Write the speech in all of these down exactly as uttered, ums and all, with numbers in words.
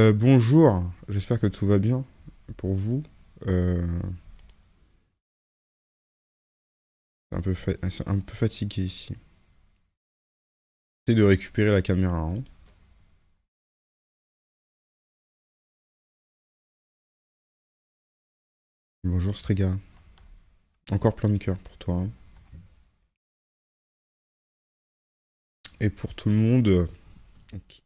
Euh, bonjour, j'espère que tout va bien pour vous. Euh, c'est un peu, fa- c'est un peu fatigué ici. J'essaie de récupérer la caméra, hein. Bonjour Strega. Encore plein de cœur pour toi, hein. Et pour tout le monde, euh, ok,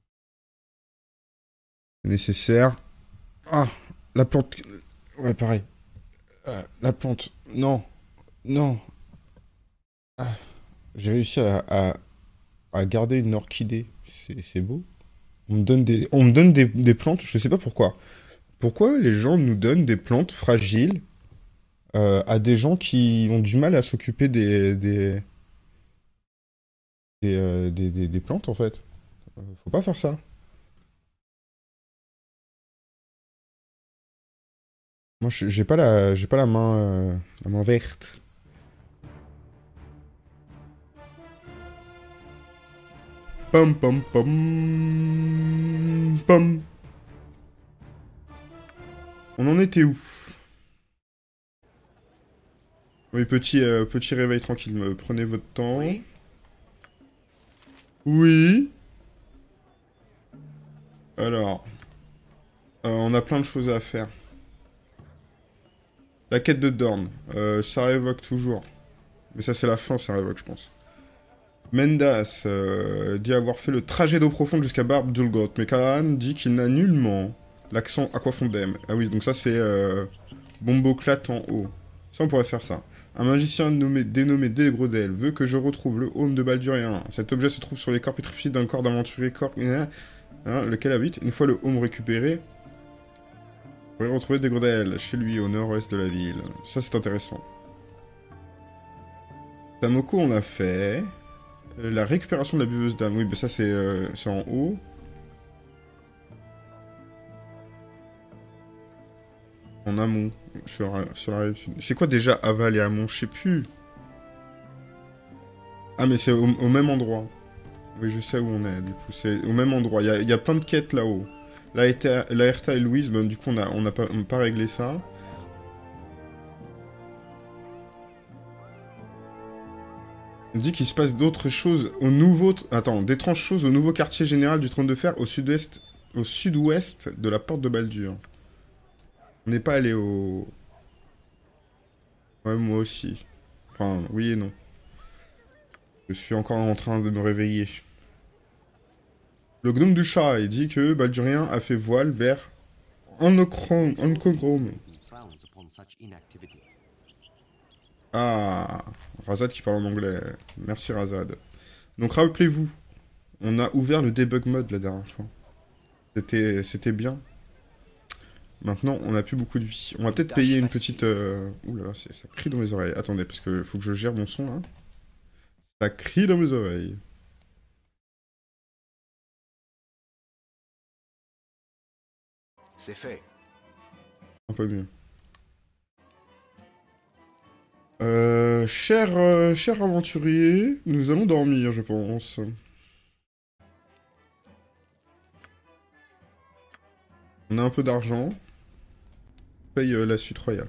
nécessaire. Ah, la plante. Ouais, pareil. Euh, la plante. Non, non. Ah, j'ai réussi à, à- à garder une orchidée. C'est c'est beau. On me donne des, on me donne des, des plantes, je sais pas pourquoi. Pourquoi les gens nous donnent des plantes fragiles euh, à des gens qui ont du mal à s'occuper des, des, des, euh, des, des- des plantes, en fait? Euh, Faut pas faire ça. Moi, je- j'ai pas la, j'ai pas la main, euh, la main verte. Pam pam pam pam. On en était où? Oui, petit, euh, petit réveil tranquille. me- Prenez votre temps. Oui, Oui. Alors, euh, on a plein de choses à faire. La quête de Dorn. Euh, ça révoque toujours. Mais ça, c'est la fin, ça révoque, je pense. Mendas euh, dit avoir fait le trajet d'eau profonde jusqu'à Barb Dulgoth, mais Callahan dit qu'il n'a nullement l'accent Aquafondem. Ah oui, donc ça c'est euh, Bomboclat en haut. Ça on pourrait faire ça. Un magicien nommé, dénommé Dégrodel veut que je retrouve le home de Baldurien. Cet objet se trouve sur les corps pétrifiés d'un corps d'aventurier corps hein, hein, lequel habite. Une fois le home récupéré, vous pourrez retrouver Dégrodel chez lui au nord-ouest de la ville. Ça c'est intéressant. Tamoko on a fait. Euh, La récupération de la buveuse d'âme, oui, bah ça c'est euh, c'est en haut. En amont, sur, la- sur la rive sud. C'est quoi déjà aval et amont? Je sais plus. Ah, mais c'est au, au même endroit. Oui, je sais où on est, du coup. C'est au même endroit. Il y a, il y a plein de quêtes là-haut. La Erta et Louise, ben, du coup, on n'a on a pas, on a pas réglé ça. On dit qu'il se passe d'autres choses au nouveau... Attends, d'étranges choses au nouveau quartier général du Trône de Fer au sud-est au sud-ouest de la porte de Baldur. On n'est pas allé au... Ouais, moi aussi. Enfin, oui et non. Je suis encore en train de me réveiller. Le gnome du chat, il dit que Baldurien a fait voile vers Ankochrome. Ankochrome. frowns upon such inactivity. Ah, Razad qui parle en anglais. Merci Razad. Donc rappelez-vous, on a ouvert le debug mode la dernière fois. C'était, c'était bien. Maintenant, on n'a plus beaucoup de vie. On va Une peut-être tâche payer une facile. petite... Euh... Ouh là là, c'est- ça crie dans mes oreilles. Attendez, parce que faut que je gère mon son là. Ça crie dans mes oreilles. C'est fait. Un peu mieux. Euh, cher, euh, cher aventurier, nous allons dormir, je pense. On a un peu d'argent. On paye euh, la suite royale.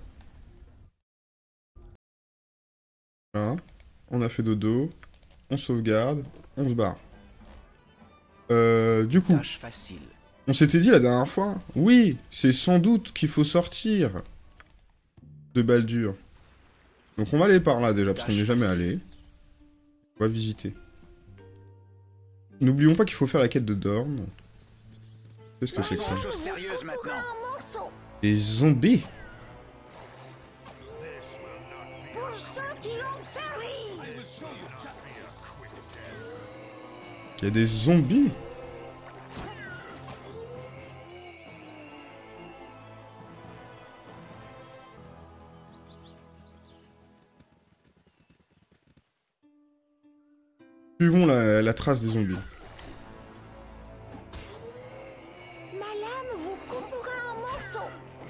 Voilà. On a fait dodo. On sauvegarde. On se barre. Euh, du Une coup, tâche facile. on s'était dit la dernière fois. Oui, c'est sans doute qu'il faut sortir de Baldur. Donc on va aller par là déjà, Une parce qu'on n'est tâche jamais facile. allé. On va visiter. N'oublions pas qu'il faut faire la quête de Dorn. Qu'est-ce que c'est que ça? Passons aux choses sérieuses maintenant. Des zombies. Pour ceux qui ont péri. Il y a des zombies. Suivons la, la trace des zombies. Ma lame vous coupera en morceaux.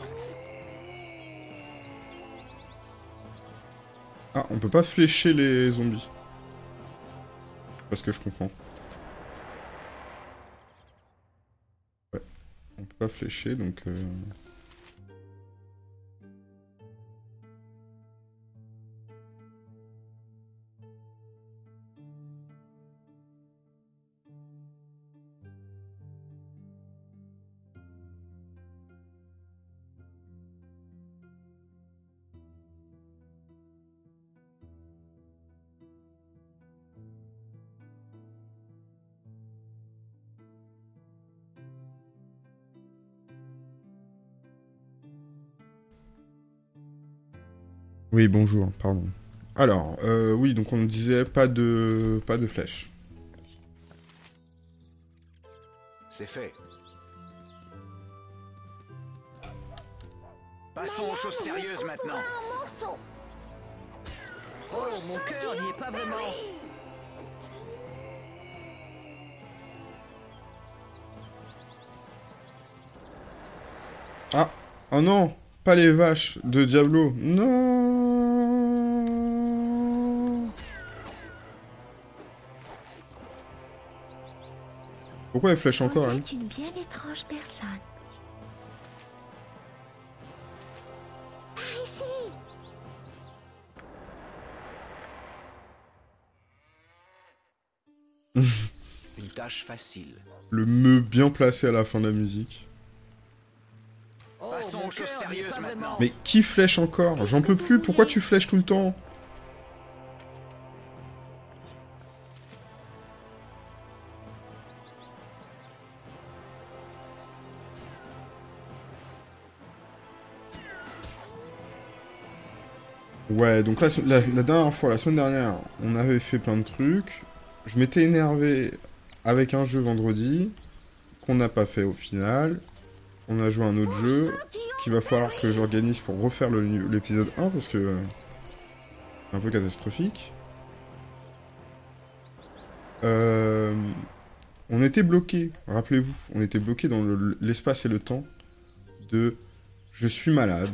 Ah, on peut pas flécher les zombies. Parce que je comprends. Ouais, on peut. Pas fléché, donc... Euh... Oui, bonjour, pardon. Alors, euh, oui, donc on disait pas de... pas de flèche. C'est fait. Passons aux choses sérieuses maintenant. Un morceau. Oh, mon cœur n'y est pas vraiment. Ah! Oh non! Pas les vaches de Diablo. Non! Pourquoi elle flèche encore, Vous elle? êtes une bien étrange personne. Par ici. Une tâche facile. Le me bien placé à la fin de la musique. Oh, Passons mon aux choses cœur n'y est sérieuses pas maintenant. vraiment. Mais qui flèche encore? J'en peux plus, pourquoi tu flèches tout le temps? Ouais, donc là, la, la dernière fois, la semaine dernière, on avait fait plein de trucs. Je m'étais énervé avec un jeu vendredi, qu'on n'a pas fait au final. On a joué à un autre jeu, qu'il va falloir que j'organise pour refaire le- l'épisode un, parce que... euh, c'est un peu catastrophique. Euh, on était bloqué, rappelez-vous, on était bloqué dans le- l'espace et le temps de je suis malade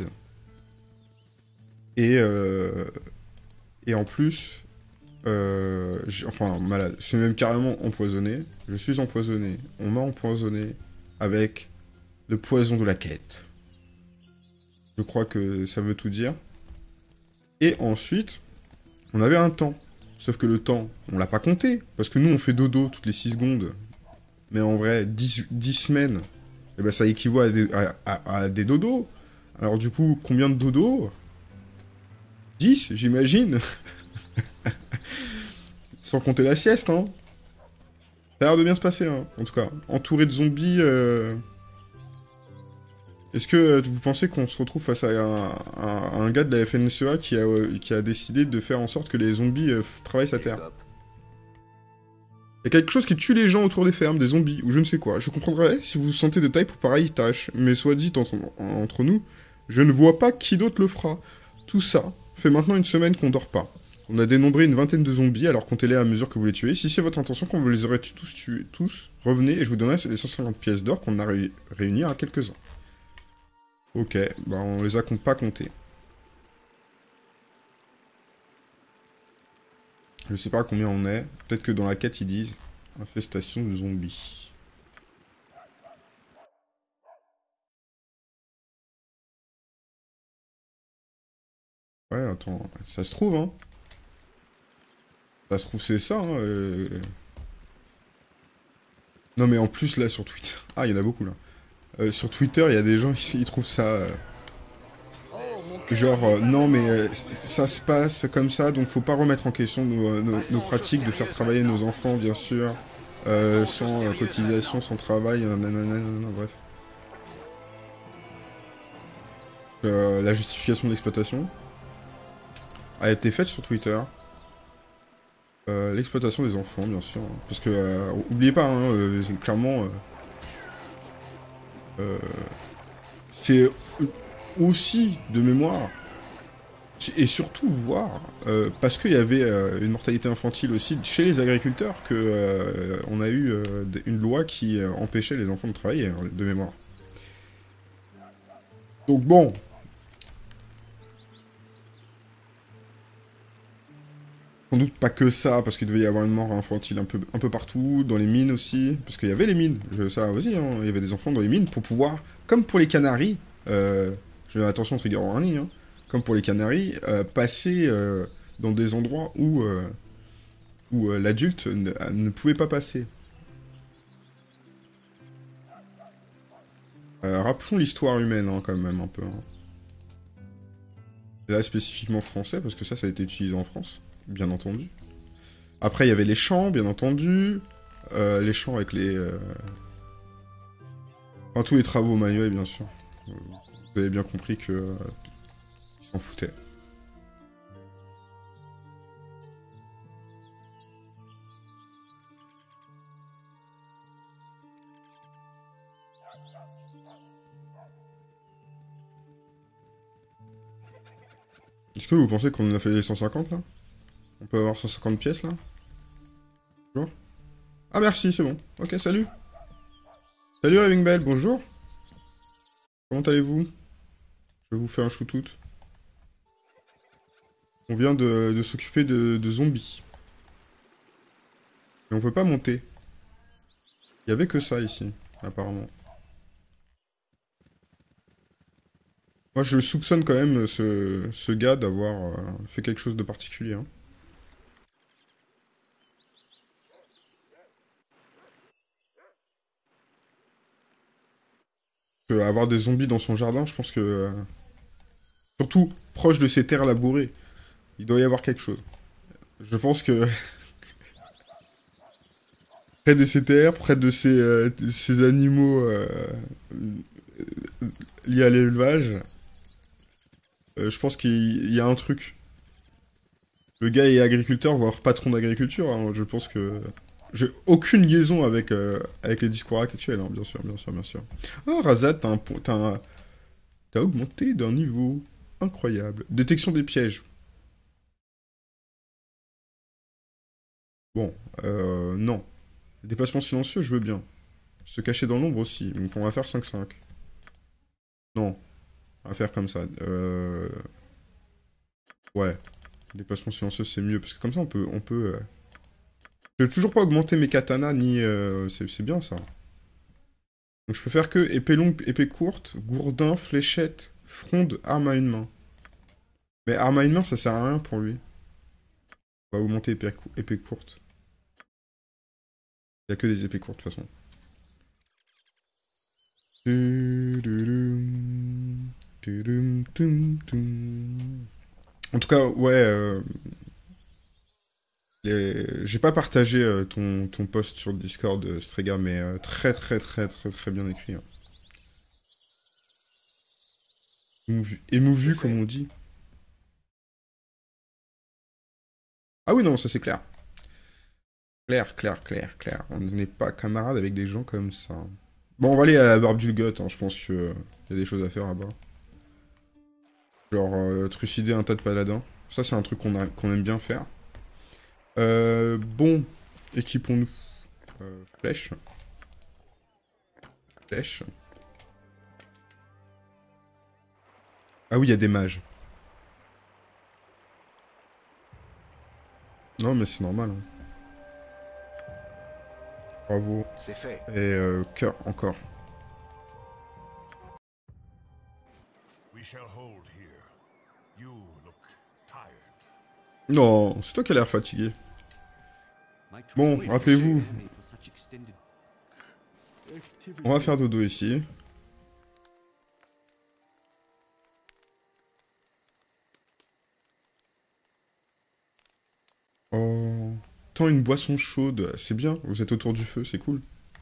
et euh, et en plus euh, j'ai- enfin malade, je suis même carrément empoisonné, je suis empoisonné, on m'a empoisonné avec le poison de la quête. Je crois que ça veut tout dire. Et ensuite, on avait un temps. Sauf que le temps, on l'a pas compté. Parce que nous, on fait dodo toutes les six secondes. Mais en vrai, dix, dix semaines, eh ben, ça équivaut à des, à, à- à des dodos. Alors du coup, combien de dodos? Dix, j'imagine. Sans compter la sieste, hein. Ça a l'air de bien se passer, hein. En tout cas, entouré de zombies... euh, Est-ce que euh, vous pensez qu'on se retrouve face à un, un- un gars de la F N S E A qui a, euh, qui a décidé de faire en sorte que les zombies euh, travaillent sa terre? Il y a quelque chose qui tue les gens autour des fermes, des zombies, ou je ne sais quoi. Je comprendrais si vous vous sentez de taille pour pareille tâche, mais soit dit entre, entre nous, je ne vois pas qui d'autre le fera. Tout ça fait maintenant une semaine qu'on dort pas. On a dénombré une vingtaine de zombies, alors comptez-les à mesure que vous les tuez. Si c'est votre intention qu'on vous les aurait tous tués, tous, revenez et je vous donnerai les cent cinquante pièces d'or qu'on a ré réunies à quelques-uns. Ok, bah on les a com- pas comptés. Je sais pas à combien on est. Peut-être que dans la quête ils disent infestation de zombies. Ouais, attends, ça se trouve, hein. Ça se trouve, c'est ça, hein. euh. Non, mais en plus, là, sur Twitter... Ah, il y en a beaucoup, là. Euh, sur Twitter, il y a des gens, ils trouvent ça... euh, Oh, mon cœur Genre, n'y est euh, pas non, mais vraiment. euh, c- ça se passe comme ça, donc faut pas remettre en question nos, euh, nos- nos pratiques de faire travailler nos enfants, bien sûr, euh, sans euh, cotisation, sans travail, euh, nanana, nanana, bref. Euh, la justification de l'exploitation a été faite sur Twitter. Euh, l'exploitation des enfants, bien sûr. hein. Parce que, euh, oubliez pas, hein, euh, c'est clairement... euh, euh, c'est aussi, de mémoire, et surtout voir, euh, parce qu'il y avait euh, une mortalité infantile aussi chez les agriculteurs, que euh, on a eu euh, une loi qui euh, empêchait les enfants de travailler, hein, de mémoire. Donc bon... Sans doute pas que ça, parce qu'il devait y avoir une mort infantile un peu, un peu partout, dans les mines aussi, parce qu'il y avait les mines, je, ça aussi, hein, il y avait des enfants dans les mines pour pouvoir, comme pour les Canaries, euh, je, attention trigger warning, hein, comme pour les Canaries, euh, passer euh, dans des endroits où, euh, où euh, l'adulte ne, ne pouvait pas passer. Euh, rappelons l'histoire humaine, hein, quand même, un peu. Hein. Et là, spécifiquement français, parce que ça, ça a été utilisé en France, bien entendu. Après, il y avait les champs, bien entendu. Euh, les champs avec les... Euh... Enfin, tous les travaux manuels, bien sûr. Euh, vous avez bien compris que... Euh, ils s'en foutaient. Est-ce que vous pensez qu'on en a fait les cent cinquante, là? On peut avoir cent cinquante pièces, là? Bonjour. Ah, merci, c'est bon. Ok, salut. Salut, Raving Bell, bonjour. Comment allez-vous? Je vais vous faire un shootout. On vient de, de s'occuper de, de zombies. Mais on peut pas monter. Il y avait que ça, ici, apparemment. Moi, je soupçonne quand même ce, ce gars d'avoir euh, fait quelque chose de particulier. Hein. Que avoir des zombies dans son jardin, je pense que... Euh, surtout, proche de ces terres labourées, il doit y avoir quelque chose. Je pense que... près de ces terres, près de ces, euh, ces animaux euh, liés à l'élevage, euh, je pense qu'il y a un truc. Le gars est agriculteur, voire patron d'agriculture. Hein. Je pense que... J'ai aucune liaison avec, euh, avec les discours actuels, hein. Bien sûr, bien sûr, bien sûr. Ah, Razad, t'as un... T'as un... T'as augmenté d'un niveau incroyable. Détection des pièges. Bon, euh... non. Déplacement silencieux, je veux bien. Se cacher dans l'ombre aussi. Donc on va faire cinq cinq. Non. On va faire comme ça. Euh... Ouais. Déplacement silencieux, c'est mieux. Parce que comme ça, on peut... On peut euh... Je vais toujours pas augmenter mes katanas, ni... Euh... C'est bien, ça. Donc je peux faire que épée longue, épée courte, gourdin, fléchette, fronde, arme à une main. Mais arme à une main, ça sert à rien pour lui. On va augmenter épée, épée courte. Il n'y a que des épées courtes, de toute façon. En tout cas, ouais... Euh... Les... J'ai pas partagé euh, ton, ton post sur le Discord, euh, Strega, mais euh, très très très très très bien écrit. Hein. Émouvu, émouvu comme on dit. Ah oui, non, ça c'est clair. Clair, clair, clair, clair. On n'est pas camarades avec des gens comme ça. Bon, on va aller à la barbe du Got, hein. Je pense qu'il euh, y a des choses à faire là-bas. Genre, euh, trucider un tas de paladins. Ça, c'est un truc qu'on qu'on aime bien faire. Euh, bon, équipons-nous. Euh, flèche. Flèche. Ah oui, il y a des mages. Non, mais c'est normal. Hein. Bravo. C'est fait. Et euh, cœur encore. Non, c'est toi qui as l'air fatigué. Bon, rappelez-vous. On va faire dodo ici. Oh. Tant une boisson chaude, c'est bien. Vous êtes autour du feu, c'est cool.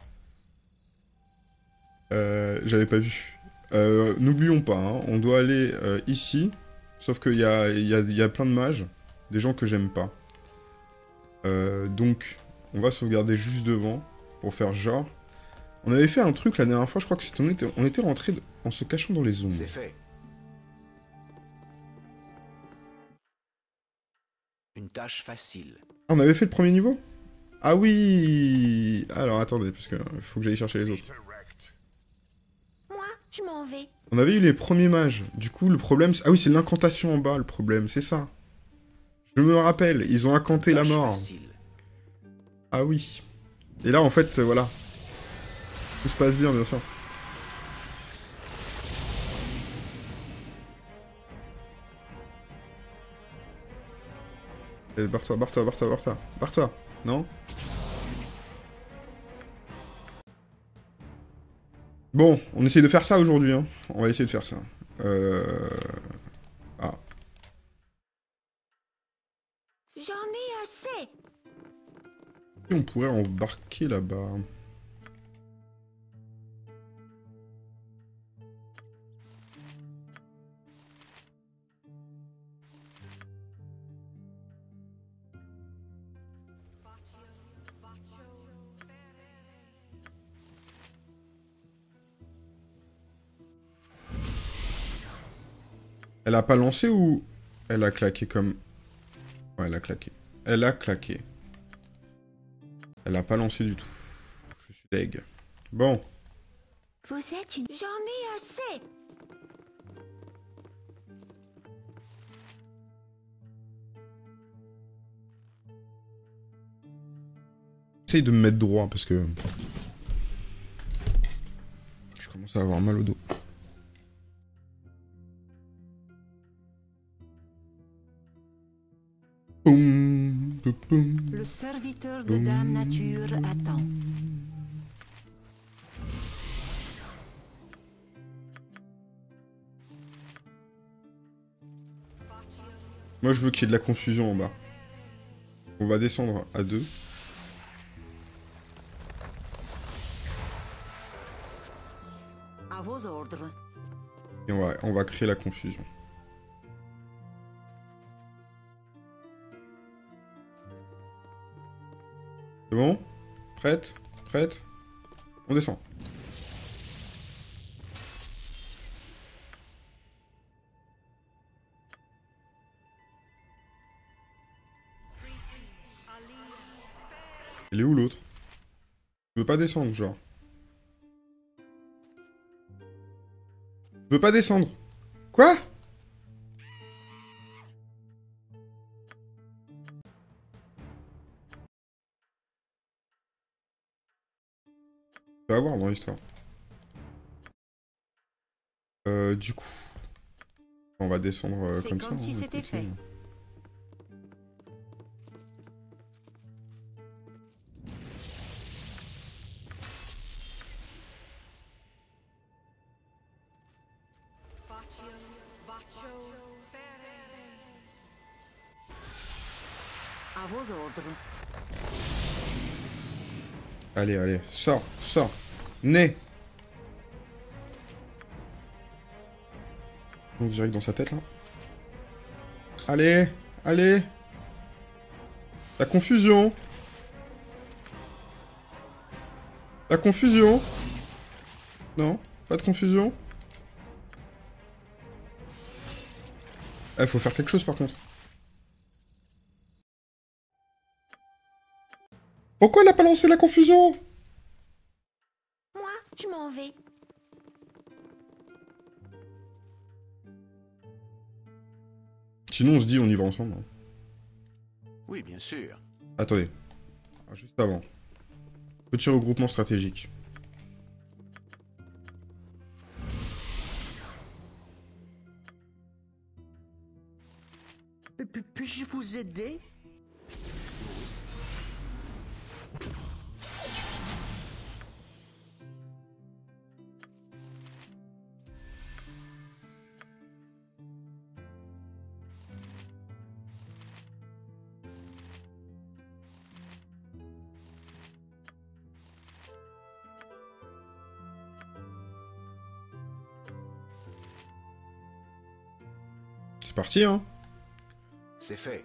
Euh, J'avais pas vu. Euh, N'oublions pas, hein, on doit aller euh, ici. Sauf qu'il y a, y, a, y a plein de mages. Des gens que j'aime pas. Euh, donc, on va sauvegarder juste devant. Pour faire genre. On avait fait un truc la dernière fois, je crois que c'était on était, on était rentré en se cachant dans les ombres. C'est fait. Une tâche facile. Ah, on avait fait le premier niveau? Ah oui. Alors, attendez, parce que euh, faut que j'aille chercher les autres. Moi, je m'en vais. On avait eu les premiers mages. Du coup, le problème... Ah oui, c'est l'incantation en bas, le problème. C'est ça. Je me rappelle, ils ont incanté la Tâche mort. facile. Ah oui. Et là, en fait, euh, voilà. Tout se passe bien, bien sûr. Eh, barre-toi, barre-toi, barre-toi, barre-toi. Barre-toi. Non? Bon, on essaye de faire ça aujourd'hui, hein. On va essayer de faire ça. Euh... Ah. J'en ai assez. Et on pourrait embarquer là-bas. Elle a pas lancé ou... Elle a claqué comme... Ouais, elle a claqué. Elle a claqué. Elle a pas lancé du tout. Je suis deg. Bon. Vous êtes une... J'en ai assez. J'essaye de me mettre droit parce que... Je commence à avoir mal au dos. Boum, boum, boum. Le serviteur de Dame Nature attend. Moi, je veux qu'il y ait de la confusion en bas. On va descendre à deux. À vos ordres. Et on va, on va créer la confusion. C'est bon? Prête? Prête? On descend. Il est où l'autre? Je veux pas descendre, genre. Je veux pas descendre. Quoi? Je vais avoir dans l'histoire. Euh, du coup... On va descendre euh, C'est comme ça. comme si hein, c'était écoutez. fait. À vos ordres. Allez, allez, sors, sors. Né. On dirait que dans sa tête, là. Allez, allez. La confusion. La confusion. Non, pas de confusion. Eh, faut faire quelque chose, par contre. Pourquoi elle a pas lancé la confusion? Moi, je m'en vais. Sinon, on se dit, on y va ensemble. hein. Oui, bien sûr. Attendez. Ah, juste avant. Petit regroupement stratégique. Puis- Puis-je vous aider? C'est parti, hein. C'est fait.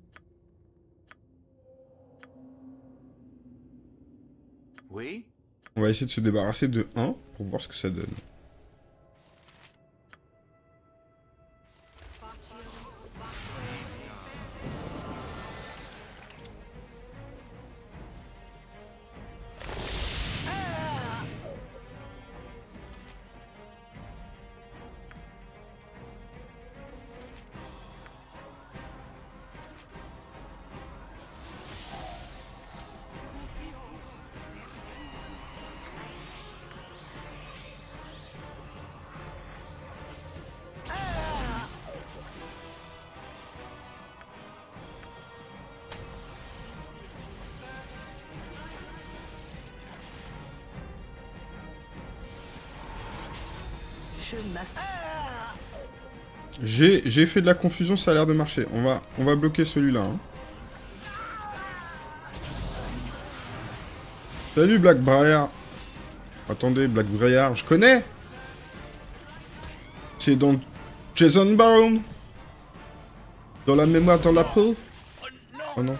Oui? On va essayer de se débarrasser de un pour voir ce que ça donne. Je m'ass- J'ai j'ai fait de la confusion, ça a l'air de marcher. On va, on va bloquer celui-là. Hein. Salut Blackbriar. Attendez, Blackbriar, je connais. C'est dans Jason Bourne. Dans la mémoire, dans la peau. Oh non.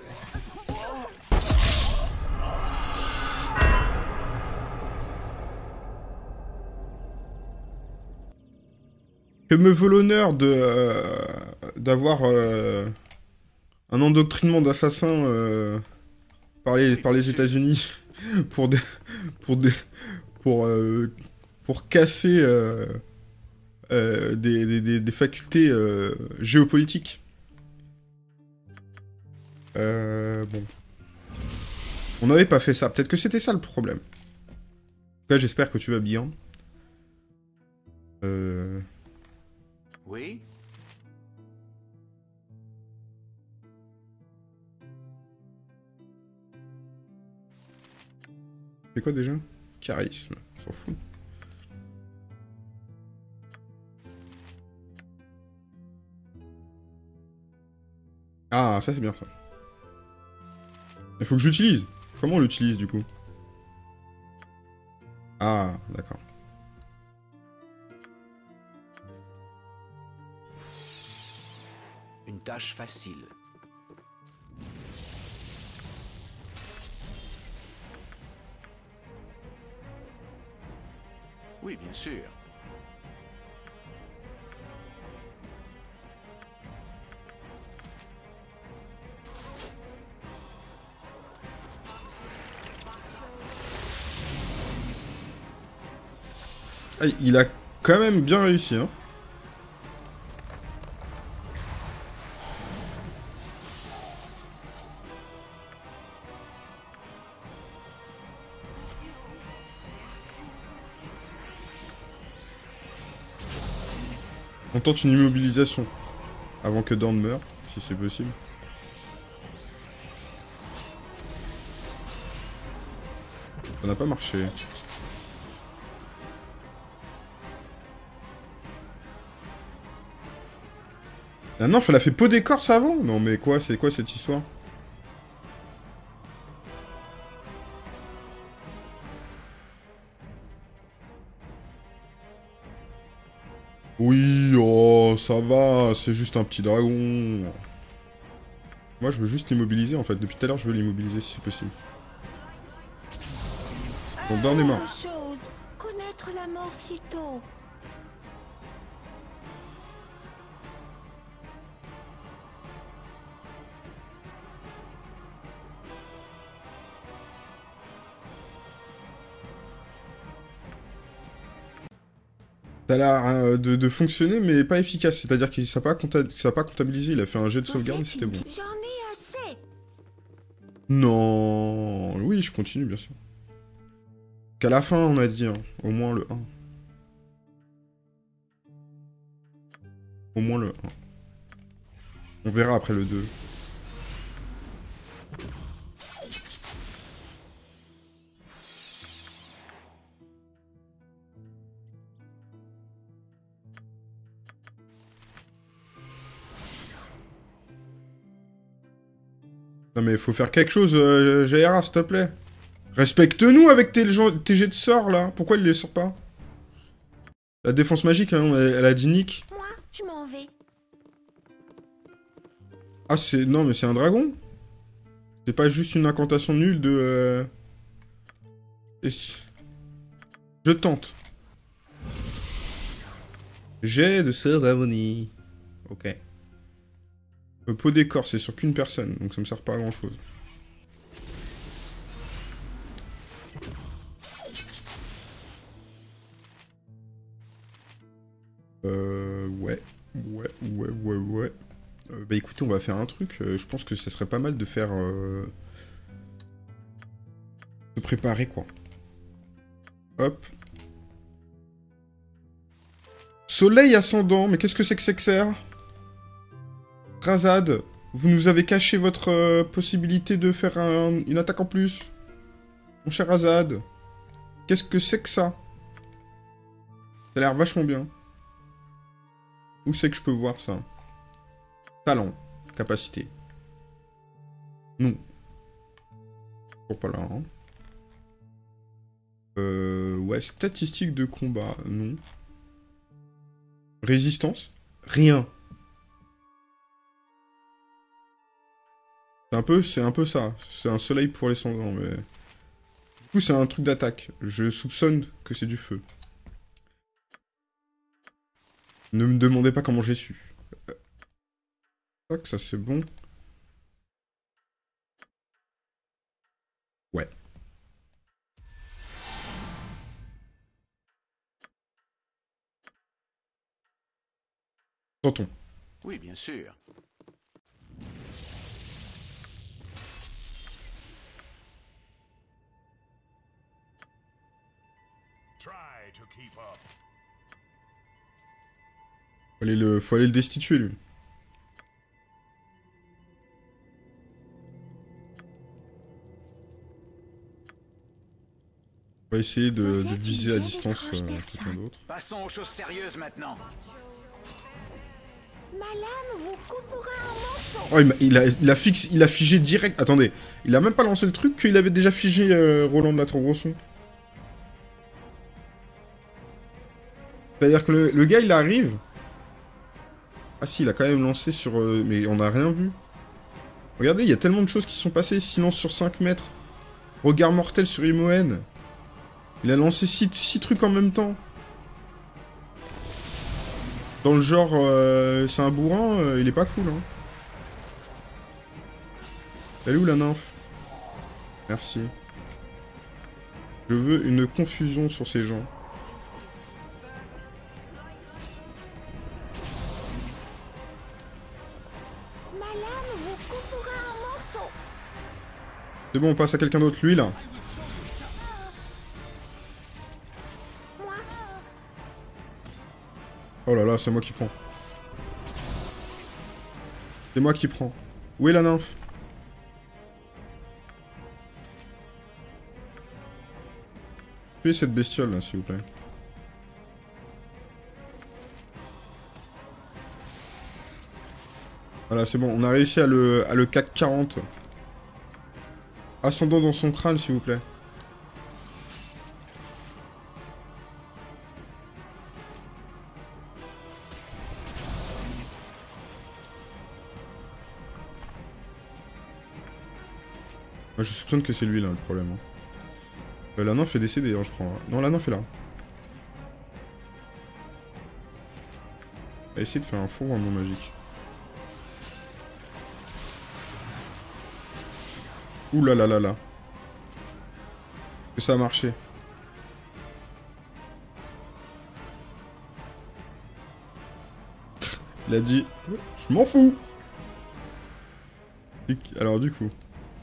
Que me vaut l'honneur de euh, d'avoir euh, un endoctrinement d'assassins euh, par les par les États-Unis pour des pour des pour euh, pour casser euh, euh, des, des, des, des facultés euh, géopolitiques. Euh, bon, on n'avait pas fait ça. Peut-être que c'était ça le problème. En tout cas, j'espère que tu vas bien. Euh... Oui? C'est quoi déjà? Charisme, on s'en fout. Ah, ça c'est bien ça. Il faut que j'utilise. Comment on l'utilise du coup? Ah, d'accord. Une tâche facile. Oui, bien sûr. Ah, il a quand même bien réussi, hein. On tente une immobilisation avant que Dorn meure, si c'est possible. Ça n'a pas marché. Ah non, elle a fait peau d'écorce avant? Non mais quoi, c'est quoi cette histoire? Oui, oh, ça va, c'est juste un petit dragon. Moi, je veux juste l'immobiliser, en fait. Depuis tout à l'heure, je veux l'immobiliser, si c'est possible. Bon, Dorn est mort. Autre chose, connaître la mort si tôt. Ça a l'air euh, de, de fonctionner, mais pas efficace. C'est-à-dire qu'il ne pas, compta pas comptabilisé. Il a fait un jet de sauvegarde et c'était bon. J'en ai assez. Non. Oui, je continue, bien sûr. Qu'à la fin, on a dit, hein. Au moins le un. Au moins le un. On verra après le deux. Non mais faut faire quelque chose, euh, J R A, s'il te plaît. Respecte-nous avec tes, tes jets de sorts, là. Pourquoi il les sort pas? La défense magique, hein, elle, elle a dit nick. Moi, je m'en vais. Ah, c'est... Non, mais c'est un dragon. C'est pas juste une incantation nulle de... Euh... Et si... Je tente. J'ai de cérémonie. Ok. Le pot d'écorce, c'est sur qu'une personne, donc ça me sert pas à grand chose. Euh... Ouais. Ouais, ouais, ouais, ouais. Euh, bah écoutez, on va faire un truc. Euh, je pense que ça serait pas mal de faire... Euh... Se préparer, quoi. Hop. Soleil ascendant, mais qu'est-ce que c'est que c'est que ça? Razad, vous nous avez caché votre euh, possibilité de faire un, une attaque en plus. Mon cher Razad. Qu'est-ce que c'est que ça? Ça a l'air vachement bien. Où c'est que je peux voir ça? Talent. Capacité. Non. Pour pas là, hein. Euh... Ouais, statistiques de combat. Non. Résistance? Rien. C'est un peu, c'est un peu ça. C'est un soleil pour les cendres, mais... Du coup, c'est un truc d'attaque. Je soupçonne que c'est du feu. Ne me demandez pas comment j'ai su. Tac, ça c'est bon. Ouais. Tentons. Oui, bien sûr. Faut aller le, faut aller le destituer, lui. On va essayer de, de viser à distance euh, quelqu'un d'autre. Passons aux choses sérieuses maintenant. Ma lame vous coupera un morceau. Oh, il, il, a, il, a fixe, il a figé direct. Attendez, il a même pas lancé le truc qu'il avait déjà figé euh, Roland de la Tour-Grosson. C'est-à-dire que le, le gars, il arrive. Ah si, il a quand même lancé sur... Euh, mais on n'a rien vu. Regardez, il y a tellement de choses qui sont passées. Silence sur cinq mètres. Regard mortel sur Imoen. Il a lancé six trucs en même temps. Dans le genre, euh, c'est un bourrin, euh, il est pas cool, hein. Elle est où la nymphe? Merci. Je veux une confusion sur ces gens. Ma lame vous coupera un morceau. C'est bon, on passe à quelqu'un d'autre, lui, là. Moi. Oh là là, c'est moi qui prends. C'est moi qui prends. Où est la nymphe? Tuez cette bestiole, là, s'il vous plaît. Voilà, c'est bon, on a réussi à le, à le quatre quarante. Ascendant dans son crâne, s'il vous plaît. Moi, je soupçonne que c'est lui, là, le problème. Hein. Euh, la nymphe est décédée, hein, je crois. Non, la nymphe est là. On va essayer de faire un faux rendement magique. Ouh là là là là. Que ça a marché. Il a dit... Je m'en fous. Alors du coup...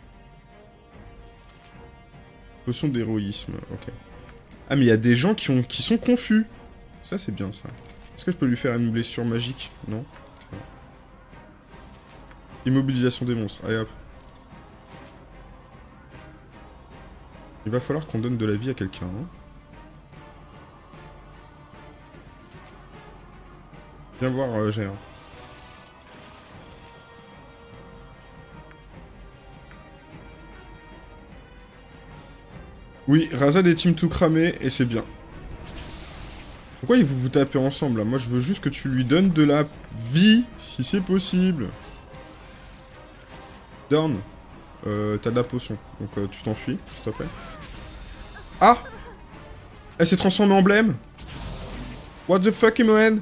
Potion d'héroïsme, ok. Ah mais il y a des gens qui, ont, qui sont confus. Ça c'est bien ça. Est-ce que je peux lui faire une blessure magique? Non. Non. Immobilisation des monstres, allez hop. Il va falloir qu'on donne de la vie à quelqu'un. Hein. Viens voir euh, G un. Oui, Razad et Team tout cramé, et c'est bien. Pourquoi vous vous tapez ensemble là? Moi je veux juste que tu lui donnes de la vie, si c'est possible. Dorn, euh, t'as de la potion, donc euh, tu t'enfuis, s'il te plaît. Ah! Elle s'est transformée en blême? What the fuck, Imoen?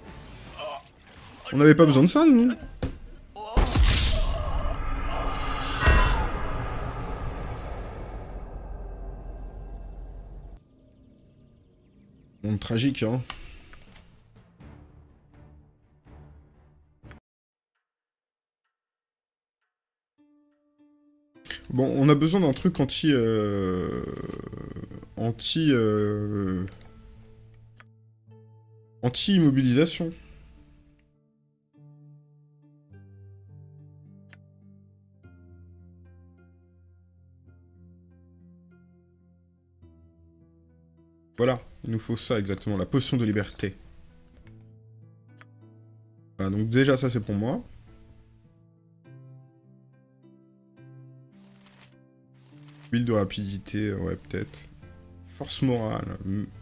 On n'avait pas besoin de ça, nous. Bon, tragique, hein. Bon, on a besoin d'un truc anti... Euh... Anti... Euh... Anti-immobilisation. Voilà, il nous faut ça exactement, la potion de liberté. Voilà, donc déjà ça c'est pour moi. Huile de rapidité, ouais peut-être. Force morale.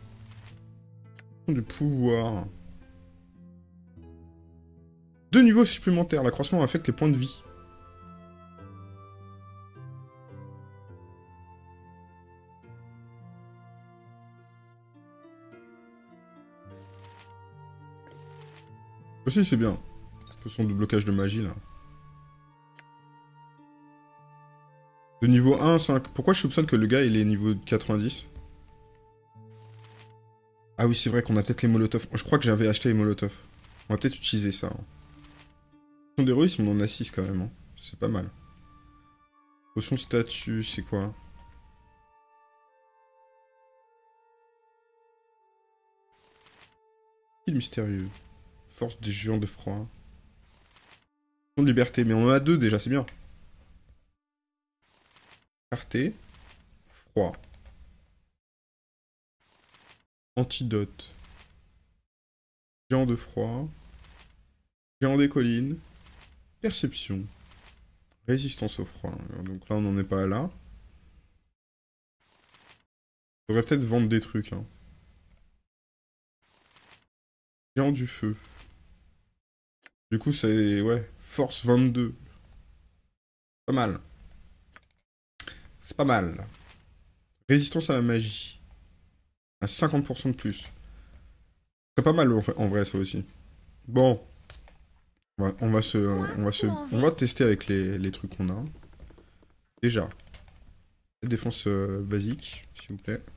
Du pouvoir. Deux niveaux supplémentaires, l'accroissement affecte les points de vie. Aussi c'est bien. Potion de blocage de magie là. De niveau un à cinq. Pourquoi je soupçonne que le gars il est niveau quatre-vingt-dix? Ah oui c'est vrai qu'on a peut-être les molotovs. Je crois que j'avais acheté les molotovs. On va peut-être utiliser ça. Hein. Potion d'héroïsme on en a six quand même. Hein. C'est pas mal. Potion de statut c'est quoi? Il mystérieux. Force des géants de froid. Potion de liberté. Mais on en a deux déjà c'est bien. Clarté. Froid. Antidote. Géant de froid. Géant des collines. Perception. Résistance au froid. Donc là, on n'en est pas là. On devrait peut-être vendre des trucs. Hein. Géant du feu. Du coup, c'est... Ouais. Force vingt-deux. Pas mal. C'est pas mal. Résistance à la magie. À cinquante pour cent de plus. C'est pas mal en vrai ça aussi. Bon. On va, on va se... On va se... On va tester avec les, les trucs qu'on a. Déjà. Défense euh, basique, s'il vous plaît.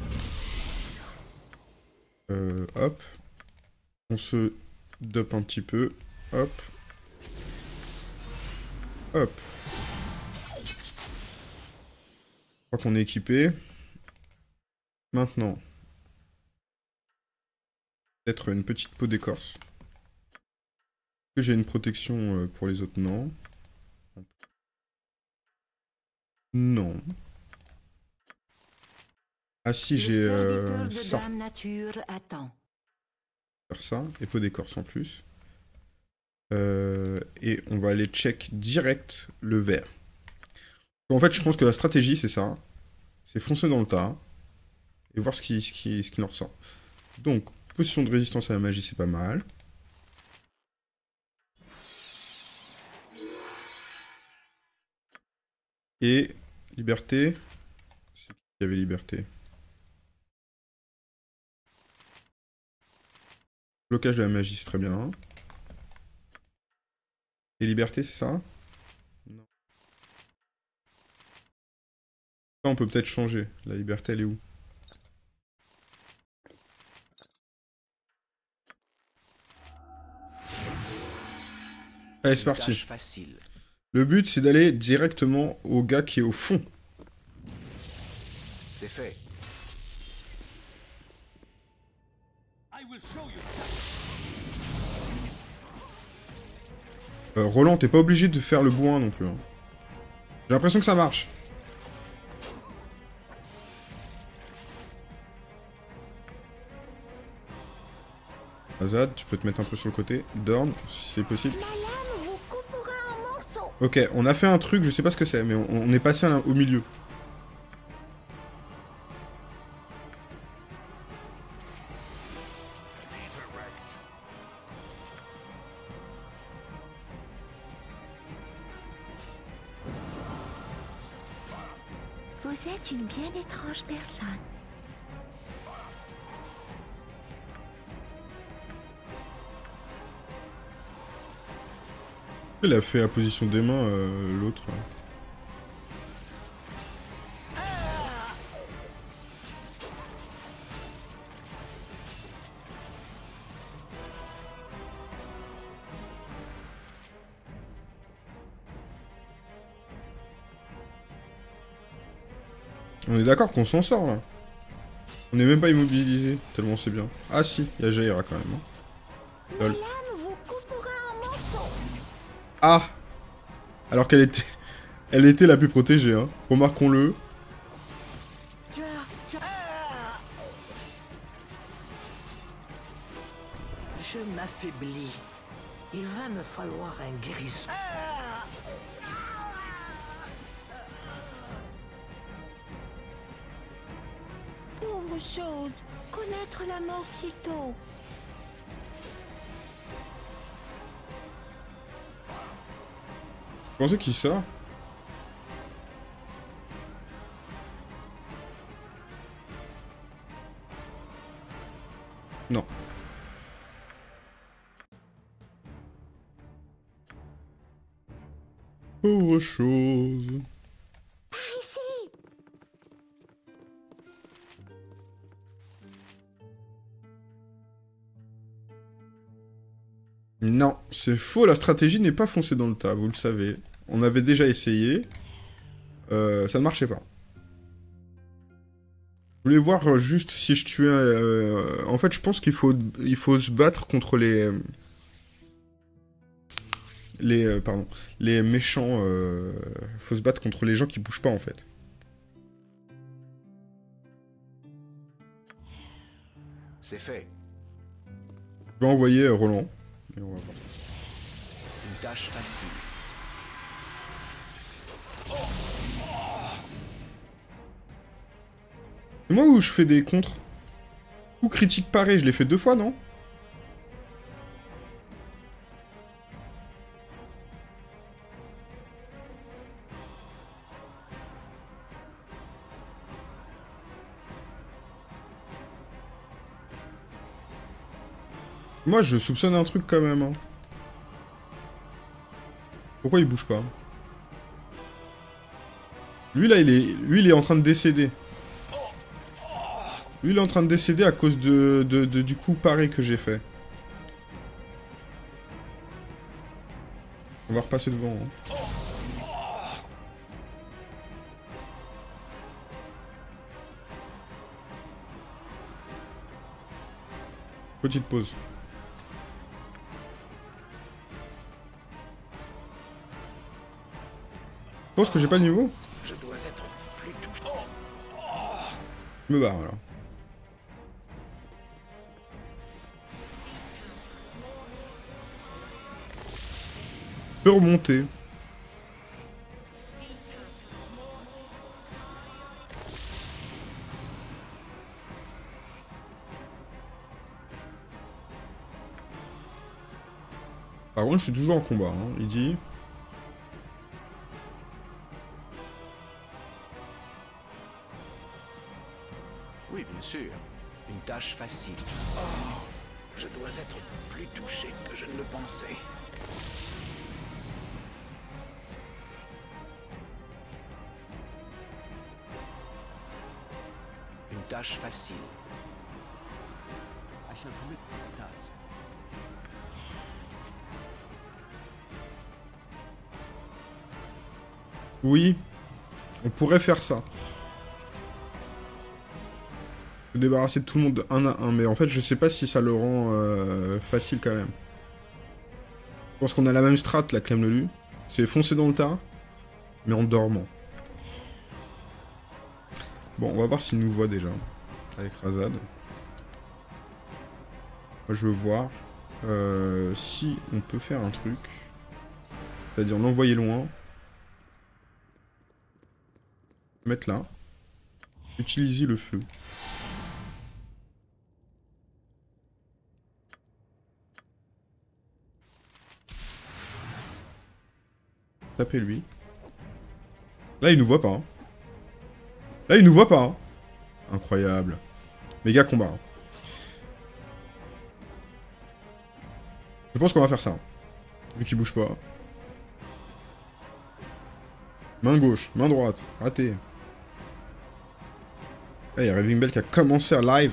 Euh, hop. On se dope un petit peu. Hop. Hop. Je crois qu'on est équipé. Maintenant. Peut-être une petite peau d'écorce. Est-ce que j'ai une protection pour les autres? Non. Non. Ah si, j'ai euh, ça. Faire ça. Et peau d'écorce en plus. Euh, et on va aller check direct le vert. En fait, je pense que la stratégie, c'est ça. C'est foncer dans le tas. Et voir ce qui, ce qui, ce qui en ressort. Donc, potion de résistance à la magie, c'est pas mal. Et liberté. C'est qui qui avait liberté? Blocage de la magie, c'est très bien. Et liberté, c'est ça? Non. Ça, on peut peut-être changer. La liberté, elle est où? Allez, c'est parti. Facile. Le but, c'est d'aller directement au gars qui est au fond. C'est fait. Euh, Roland, t'es pas obligé de faire le bourrin non plus. Hein. J'ai l'impression que ça marche. Azad, tu peux te mettre un peu sur le côté. Dorn, si c'est possible. Ok, on a fait un truc, je sais pas ce que c'est, mais on, on est passé à, au milieu. Vous êtes une bien étrange personne. Il a fait la position des mains, euh, l'autre. On est d'accord qu'on s'en sort là. On n'est même pas immobilisé, tellement c'est bien. Ah si, il y a Jaira quand même. Hein. Ma lame vous coupera un morceau. Ah, alors qu'elle était... Elle était la plus protégée, hein. Remarquons-le. Je m'affaiblis. Il va me falloir un guérison. Pauvre chose, connaître la mort si tôt. Je pensais qu'il sort. Non. Pauvre chose. Par ici. Non, c'est faux, la stratégie n'est pas foncée dans le tas, vous le savez. On avait déjà essayé. Euh, ça ne marchait pas. Je voulais voir euh, juste si je tuais... Euh... En fait, je pense qu'il faut, il faut se battre contre les... Les... Euh, pardon. Les méchants... Euh... faut se battre contre les gens qui bougent pas, en fait. C'est fait. Je vais envoyer euh, Roland. Et on va voir. Une tâche facile. C'est moi où je fais des contres. Ou critique pareil, je l'ai fait deux fois, non? Moi, je soupçonne un truc quand même. Hein. Pourquoi il bouge pas? Lui, là, il est... Lui, il est en train de décéder. Lui, il est en train de décéder à cause de, de, de du coup pareil que j'ai fait. On va repasser devant. Hein. Petite pause. Je pense que j'ai pas le niveau. Je dois être plus touché. Je me barre alors. Je peux remonter. Par contre, je suis toujours en combat. Hein. Il dit... Oui, bien sûr. Une tâche facile. Oh, je dois être plus touché que je ne le pensais. Une tâche facile. I shall commit to the task. Oui, on pourrait faire ça. Se débarrasser de tout le monde un à un, mais en fait je sais pas si ça le rend euh, facile quand même. Je pense qu'on a la même strat là, Clem Lelu. C'est foncer dans le tas, mais en dormant. Bon, on va voir s'il nous voit déjà. Avec Razad. Moi je veux voir euh, si on peut faire un truc. C'est-à-dire l'envoyer loin. Mettre là. Utiliser le feu. Taper lui. Là, il nous voit pas. Hein. Là, il nous voit pas. Hein. Incroyable. Méga combat. Hein. Je pense qu'on va faire ça. Hein. Vu qu'il bouge pas. Main gauche, main droite. Raté. Il y a Raving Bell qui a commencé à live.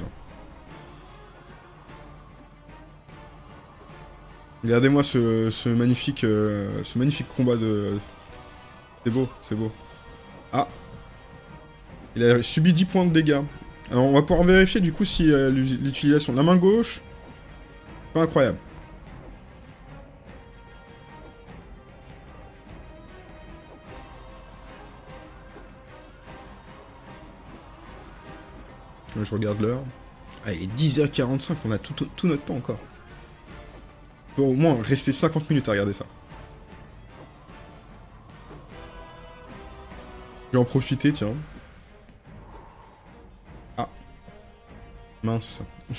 Regardez-moi ce, ce magnifique euh, ce magnifique combat de... C'est beau, c'est beau. Ah. Il a subi dix points de dégâts. Alors on va pouvoir vérifier du coup si euh, l'utilisation de la main gauche... Pas incroyable. Je regarde l'heure. Ah, il est dix heures quarante-cinq, on a tout, tout, tout notre temps encore. On peut au moins rester cinquante minutes à regarder ça. Je vais en profiter, tiens. Ah. Mince.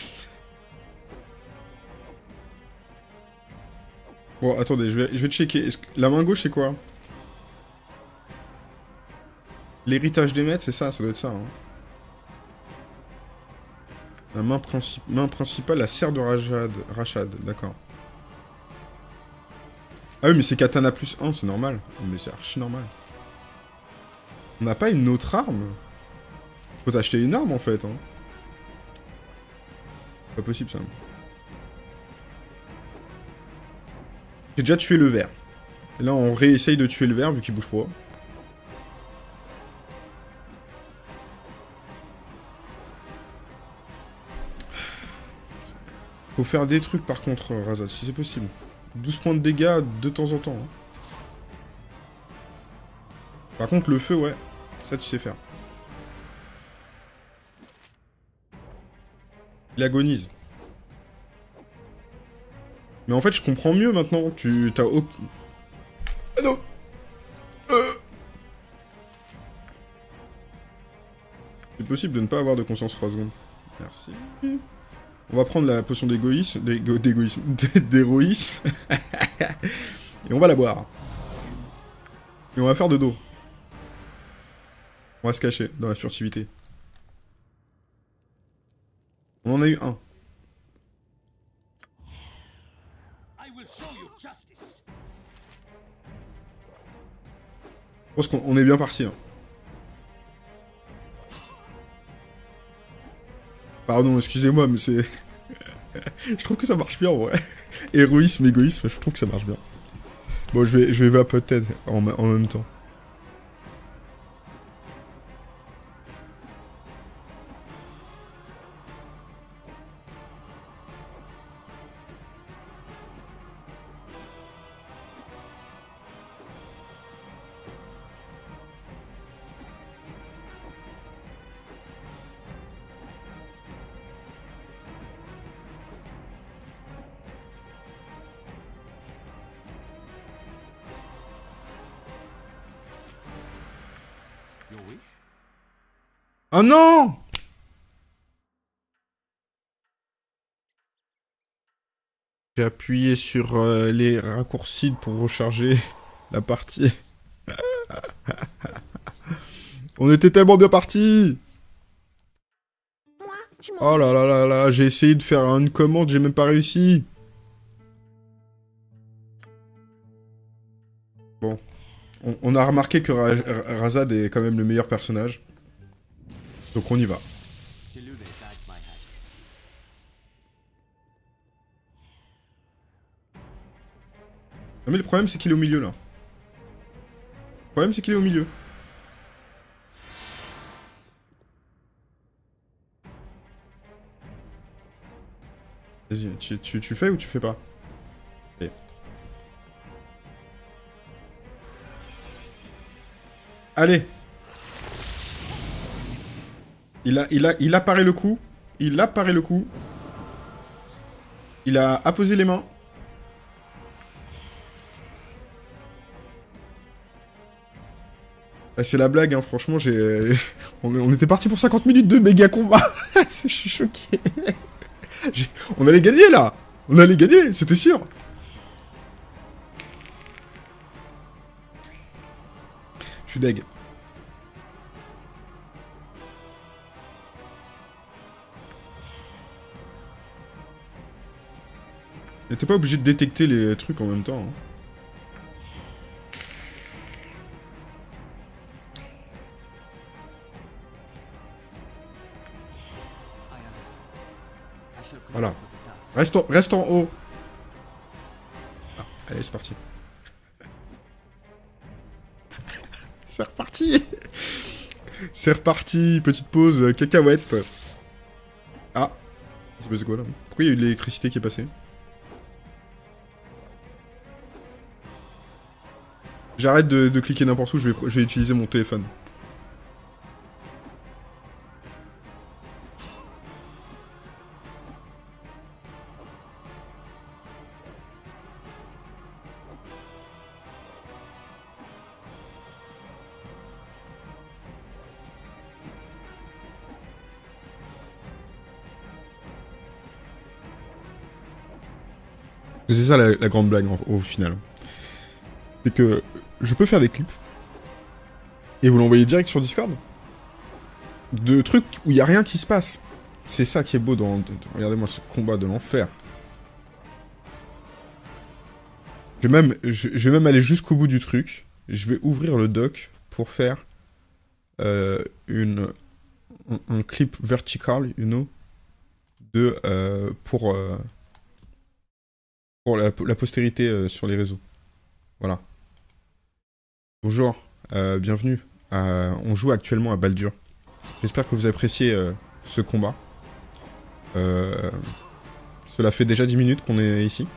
Bon, attendez, je vais, je vais checker. Que... La main gauche, c'est quoi? L'héritage des maîtres, c'est ça, ça doit être ça. Hein. La main, princi... main principale, la serre de Rashad, Rashad d'accord. Ah oui, mais c'est katana plus un, c'est normal. Mais c'est archi normal. On n'a pas une autre arme? Faut t'acheter une arme, en fait. Hein. Pas possible, ça. J'ai déjà tué le ver. Et là, on réessaye de tuer le ver, vu qu'il bouge pas. Faut faire des trucs par contre, Razad, si c'est possible. douze points de dégâts de temps en temps. Hein. Par contre, le feu, ouais. Ça, tu sais faire. Il agonise. Mais en fait, je comprends mieux maintenant. Tu t'as... Au... Ah non euh... C'est possible de ne pas avoir de conscience trois secondes. Merci. On va prendre la potion d'égoïsme, d'égoïsme, d'héroïsme, et on va la boire. Et on va faire de dos. On va se cacher dans la furtivité. On en a eu un. Je pense qu'on est bien parti. Hein. Pardon, excusez-moi, mais c'est... je trouve que ça marche bien, ouais. Héroïsme, égoïsme, je trouve que ça marche bien. Bon, je vais, je vais vapoter en, en même temps. Oh non! J'ai appuyé sur euh, les raccourcis pour recharger la partie. On était tellement bien partis! Oh là là là là, j'ai essayé de faire une commande, j'ai même pas réussi. Bon. On, on a remarqué que Ra Razad est quand même le meilleur personnage. Donc on y va. Non mais le problème c'est qu'il est au milieu là. Le problème c'est qu'il est au milieu. Vas-y, tu, tu, tu fais ou tu fais pas? Et... Allez. Il a, il a, il apparaît le coup. Il apparaît le coup. Il a apposé les mains. Ah, c'est la blague, hein, franchement, j'ai... on, on était parti pour cinquante minutes de méga combat. Je suis choqué. On allait gagner, là. On allait gagner, c'était sûr. Je suis deg. Mais t'es pas obligé de détecter les trucs en même temps. Hein. Voilà. Reste en, reste en haut. Ah, allez, c'est parti. C'est reparti. C'est reparti. Petite pause euh, cacahuète. Ah. C'est passé quoi là? Pourquoi il y a eu de l'électricité qui est passée? J'arrête de, de cliquer n'importe où, je vais, je vais utiliser mon téléphone. C'est ça la, la grande blague au, au final. C'est que je peux faire des clips et vous l'envoyez direct sur Discord de trucs où il n'y a rien qui se passe. C'est ça qui est beau dans... Regardez-moi ce combat de l'enfer. Je vais même, je, je vais même aller jusqu'au bout du truc. Je vais ouvrir le dock pour faire euh, une, un, un clip vertical, you know, de, euh, pour... Euh, Pour la, la postérité euh, sur les réseaux. Voilà. Bonjour, euh, bienvenue. À... On joue actuellement à Baldur. J'espère que vous appréciez euh, ce combat. Euh... Cela fait déjà dix minutes qu'on est ici.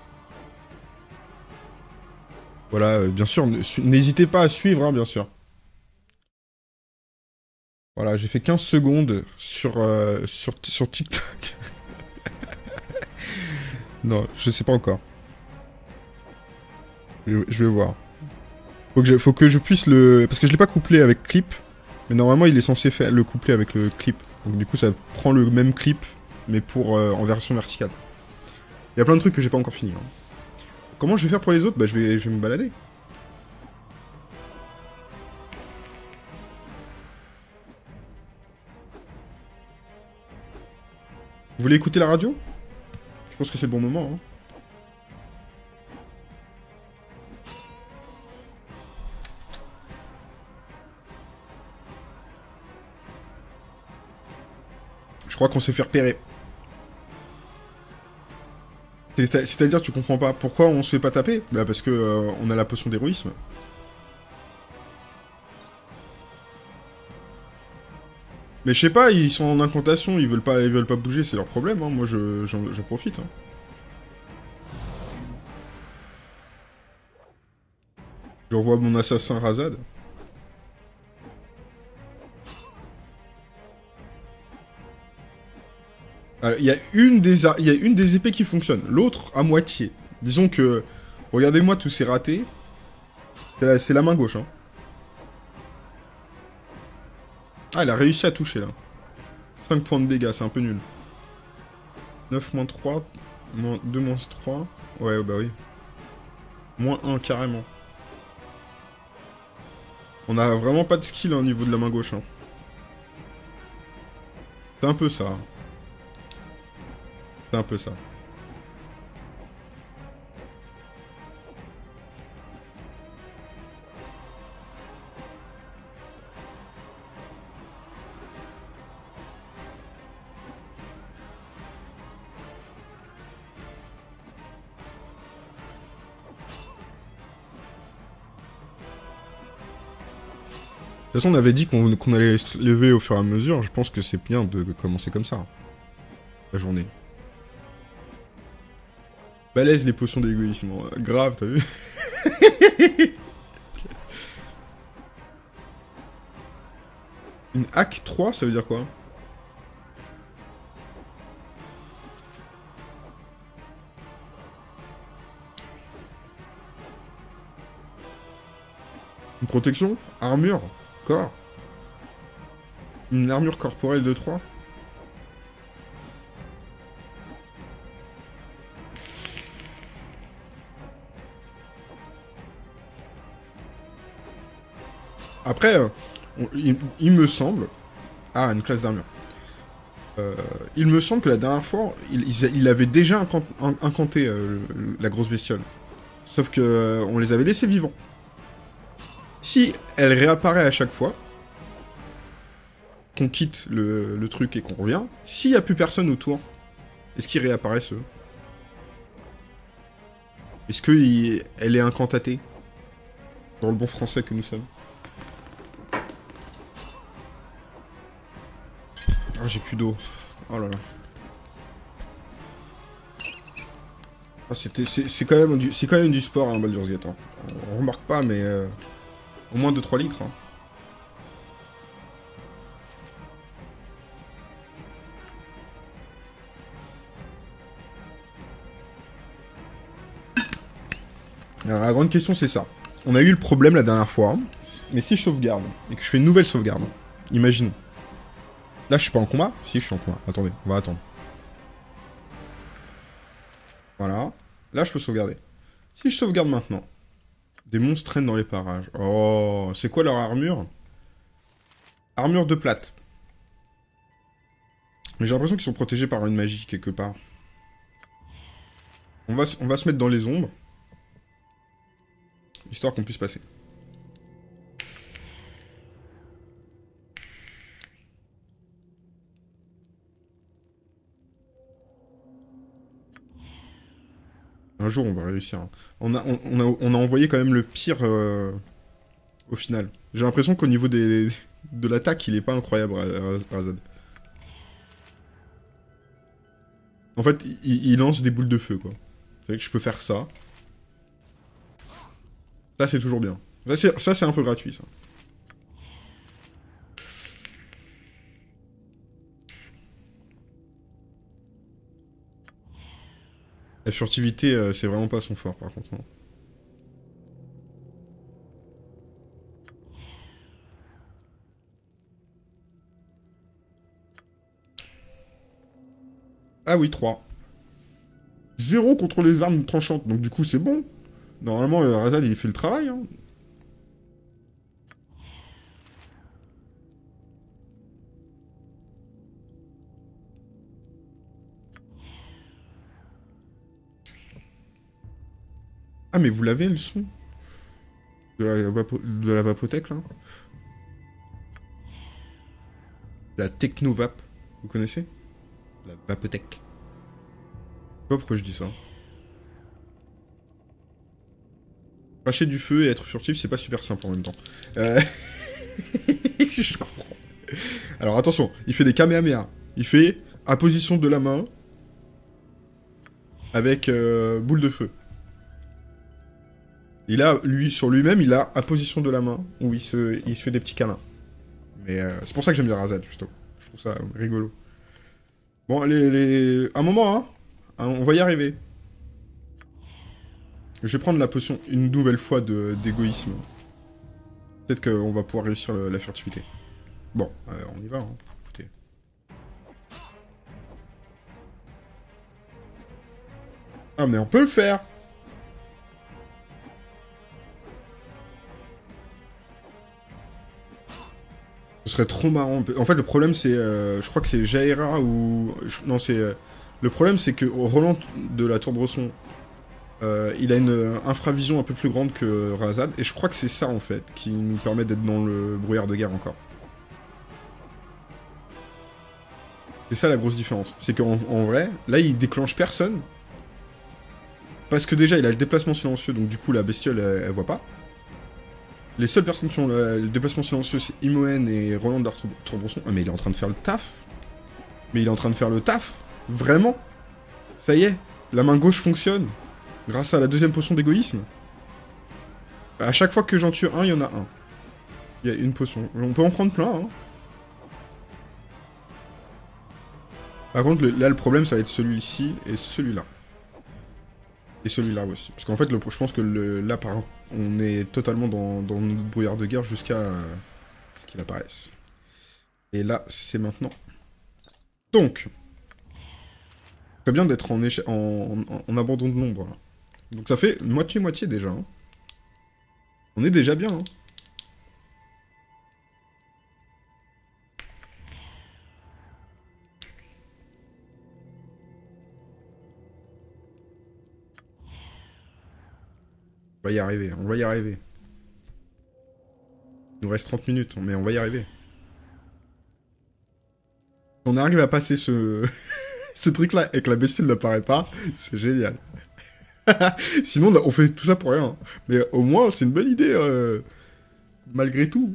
Voilà, euh, bien sûr, n'hésitez pas à suivre, hein, bien sûr. Voilà, j'ai fait quinze secondes sur, euh, sur, sur TikTok. Non, je sais pas encore. Je, je vais voir. Faut que, je, faut que je puisse le... Parce que je l'ai pas couplé avec clip. Mais normalement, il est censé faire le coupler avec le clip. Donc du coup, ça prend le même clip, mais pour euh, en version verticale. Il y a plein de trucs que j'ai pas encore fini. Hein. Comment je vais faire pour les autres? Bah, je vais, je vais me balader. Vous voulez écouter la radio? Je pense que c'est le bon moment. Hein. Je crois qu'on s'est fait repérer. C'est-à-dire, tu comprends pas pourquoi on se fait pas taper? Bah parce que euh, on a la potion d'héroïsme. Mais je sais pas, ils sont en incantation, ils veulent pas, ils veulent pas bouger, c'est leur problème. Hein. Moi, je, j'en, j'en profite. Hein. Je revois mon assassin Razad. Il y a une des, il y a une des épées qui fonctionne, l'autre à moitié. Disons que, regardez-moi tous ces ratés. C'est la, c'est la main gauche. Hein. Ah, elle a réussi à toucher là. cinq points de dégâts, c'est un peu nul. neuf moins trois, moins deux moins trois. Ouais, bah oui. Moins un carrément. On a vraiment pas de skill hein, au niveau de la main gauche. Hein. C'est un peu ça. Hein. C'est un peu ça. De toute façon, on avait dit qu'on qu'on allait se lever au fur et à mesure. Je pense que c'est bien de commencer comme ça. La journée. Balèze les potions d'égoïsme. Grave, t'as vu? Une hack trois, ça veut dire quoi? Une protection? Armure? Corps? Une armure corporelle de trois? Après, on, il, il me semble... Ah, une classe d'armure. Euh, il me semble que la dernière fois, il, il, il avait déjà incant, in, incanté euh, la grosse bestiole. Sauf que euh, on les avait laissés vivants. Si elle réapparaît à chaque fois, qu'on quitte le, le truc et qu'on revient, s'il n'y a plus personne autour, est-ce qu'ils réapparaissent eux? Est-ce qu'elle est incantatée? Dans le bon français que nous sommes. Ah, j'ai plus d'eau. Oh là là. Ah, c'était, c'est quand même du, c'est quand même du sport, hein, Baldur's Gate. Hein. On remarque pas, mais euh, au moins deux trois litres. Hein. Alors, la grande question, c'est ça. On a eu le problème la dernière fois, mais si je sauvegarde et que je fais une nouvelle sauvegarde, imaginons. Là, je suis pas en combat? Si, je suis en combat. Attendez, on va attendre. Voilà. Là, je peux sauvegarder. Si je sauvegarde maintenant, des monstres traînent dans les parages. Oh, c'est quoi leur armure? Armure de plate. Mais j'ai l'impression qu'ils sont protégés par une magie quelque part. On va, on va se mettre dans les ombres. Histoire qu'on puisse passer. Un jour, on va réussir. On a, on, on a, on a envoyé quand même le pire euh, au final. J'ai l'impression qu'au niveau des, de l'attaque, il est pas incroyable, Razad. En fait, il, il lance des boules de feu, quoi. C'est vrai que je peux faire ça. Ça, c'est toujours bien. Ça, c'est un peu gratuit, ça. La furtivité, euh, c'est vraiment pas son fort, par contre. Non. Ah oui, trois. Zéro contre les armes tranchantes, donc du coup, c'est bon. Normalement, euh, Razad, il fait le travail, hein. Ah, mais vous l'avez, le son de la, vapo de la vapothèque, là? La technovap. Vous connaissez? La vapothèque. Je sais pas pourquoi je dis ça. Cracher du feu et être furtif, c'est pas super simple en même temps. Euh... je comprends. Alors attention, il fait des kamehameha. Il fait apposition de la main avec euh, boule de feu. Il a, lui, sur lui-même, il a apposition de la main où il se, il se fait des petits câlins. Mais euh, c'est pour ça que j'aime bien Razad, justement. Je trouve ça rigolo. Bon, les, les... un moment, hein. On va y arriver. Je vais prendre la potion une nouvelle fois d'égoïsme. Peut-être qu'on va pouvoir réussir le, la furtivité. Bon, euh, on y va, hein. Écoutez. Ah, mais on peut le faire! Ce serait trop marrant. En fait, le problème, c'est... Euh, je crois que c'est Jaira ou... Non, c'est... Euh, le problème, c'est que Roland de la Tour Bresson, euh, il a une euh, infravision un peu plus grande que Razad, et je crois que c'est ça, en fait, qui nous permet d'être dans le brouillard de guerre encore. C'est ça la grosse différence. C'est qu'en en vrai, là, il déclenche personne. Parce que déjà, il a le déplacement silencieux, donc du coup, la bestiole, elle, elle voit pas. Les seules personnes qui ont le, le déplacement silencieux, c'est Imoen et Roland de la Tour Bresson. Ah, mais il est en train de faire le taf. Mais il est en train de faire le taf. Vraiment. Ça y est. La main gauche fonctionne. Grâce à la deuxième potion d'égoïsme. À chaque fois que j'en tue un, il y en a un. Il y a une potion. On peut en prendre plein, hein. Par contre, le, là, le problème, ça va être celui-ci et celui-là. Et celui-là aussi. Parce qu'en fait, le, je pense que le, là, par exemple, on est totalement dans, dans notre brouillard de guerre jusqu'à euh, ce qu'il apparaisse. Et là, c'est maintenant. Donc, très bien d'être en, en, en, en abandon de nombre. Là. Donc ça fait moitié-moitié déjà. Hein. On est déjà bien. Hein. va y arriver, on va y arriver. Il nous reste trente minutes, mais on va y arriver. On arrive à passer ce, ce truc-là et que la bestiole n'apparaît pas, c'est génial. Sinon, on fait tout ça pour rien. Mais au moins, c'est une bonne idée, euh, malgré tout.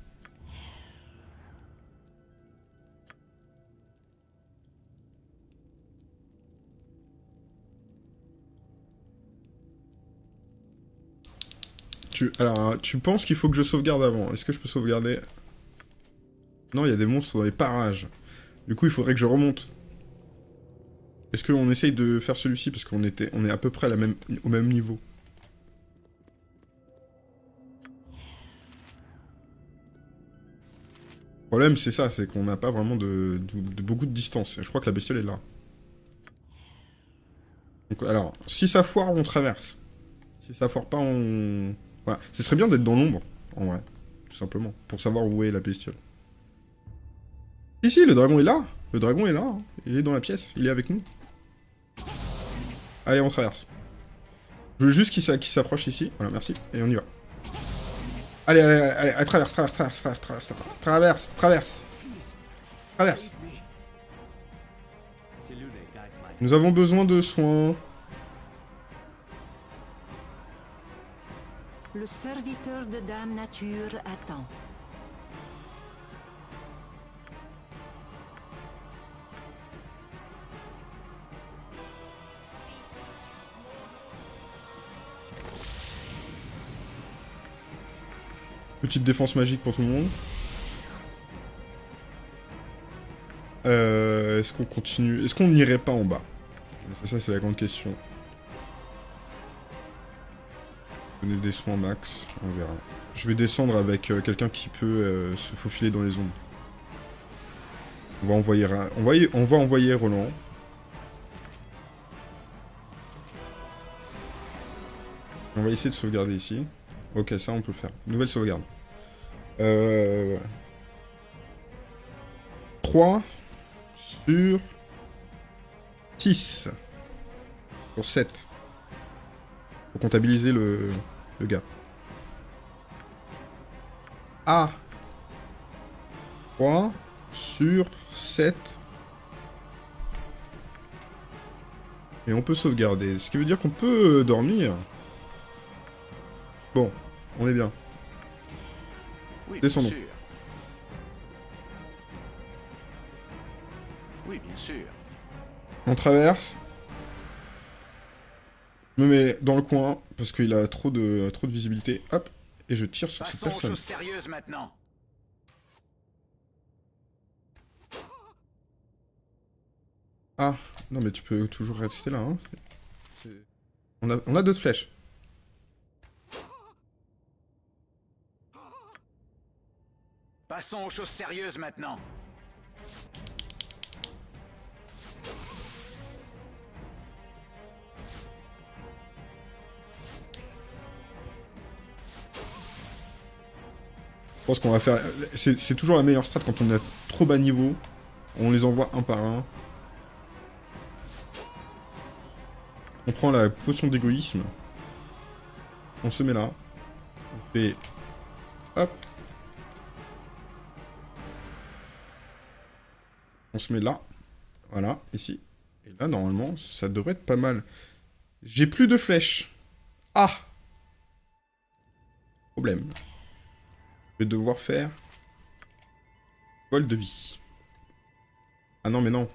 Tu, alors, tu penses qu'il faut que je sauvegarde avant. Est-ce que je peux sauvegarder? Non, il y a des monstres dans les parages. Du coup, il faudrait que je remonte. Est-ce qu'on essaye de faire celui-ci? Parce qu'on était, on est à peu près à la même, au même niveau. Le problème, c'est ça, c'est qu'on n'a pas vraiment de, de, de beaucoup de distance. Je crois que la bestiole est là. Donc, alors, si ça foire, on traverse. Si ça foire pas, on... Voilà. Ce serait bien d'être dans l'ombre, en vrai. Tout simplement. Pour savoir où est la bestiole. Ici, le dragon est là. Le dragon est là. Hein. Il est dans la pièce. Il est avec nous. Allez, on traverse. Je veux juste qu'il s'approche ici. Voilà, merci. Et on y va. Allez, allez, allez, allez, traverse, traverse, traverse, traverse, traverse, traverse, traverse, traverse. Traverse. Nous avons besoin de soins. Le serviteur de Dame Nature attend. Petite défense magique pour tout le monde. Euh, Est-ce qu'on continue? Est-ce qu'on n'irait pas en bas? C'est ça, c'est la grande question. Donner des soins max, on verra. Je vais descendre avec euh, quelqu'un qui peut euh, se faufiler dans les ombres. On va envoyer, on va, y... on va envoyer Roland. On va essayer de sauvegarder ici. Ok, ça on peut le faire. Nouvelle sauvegarde. Euh... trois sur six. Sur sept. Faut comptabiliser le, le gars. Ah. trois sur sept. Et on peut sauvegarder. Ce qui veut dire qu'on peut dormir. Bon, on est bien. Oui, Descendons. bien sûr. Oui, bien sûr. On traverse. Je me mets dans le coin parce qu'il a trop de, trop de visibilité. Hop. Et je tire sur cette Passons aux personne. choses sérieuses maintenant. Ah. Non mais tu peux toujours rester là. Hein. On a, on a d'autres flèches. Passons aux choses sérieuses maintenant. Je pense qu'on va faire... C'est toujours la meilleure strat quand on est à trop bas niveau. On les envoie un par un. On prend la potion d'égoïsme. On se met là. On fait... Hop. On se met là. Voilà, ici. Et là, normalement, ça devrait être pas mal. J'ai plus de flèches. Ah! Problème. Je vais devoir faire... Vol de vie. Ah non, mais non.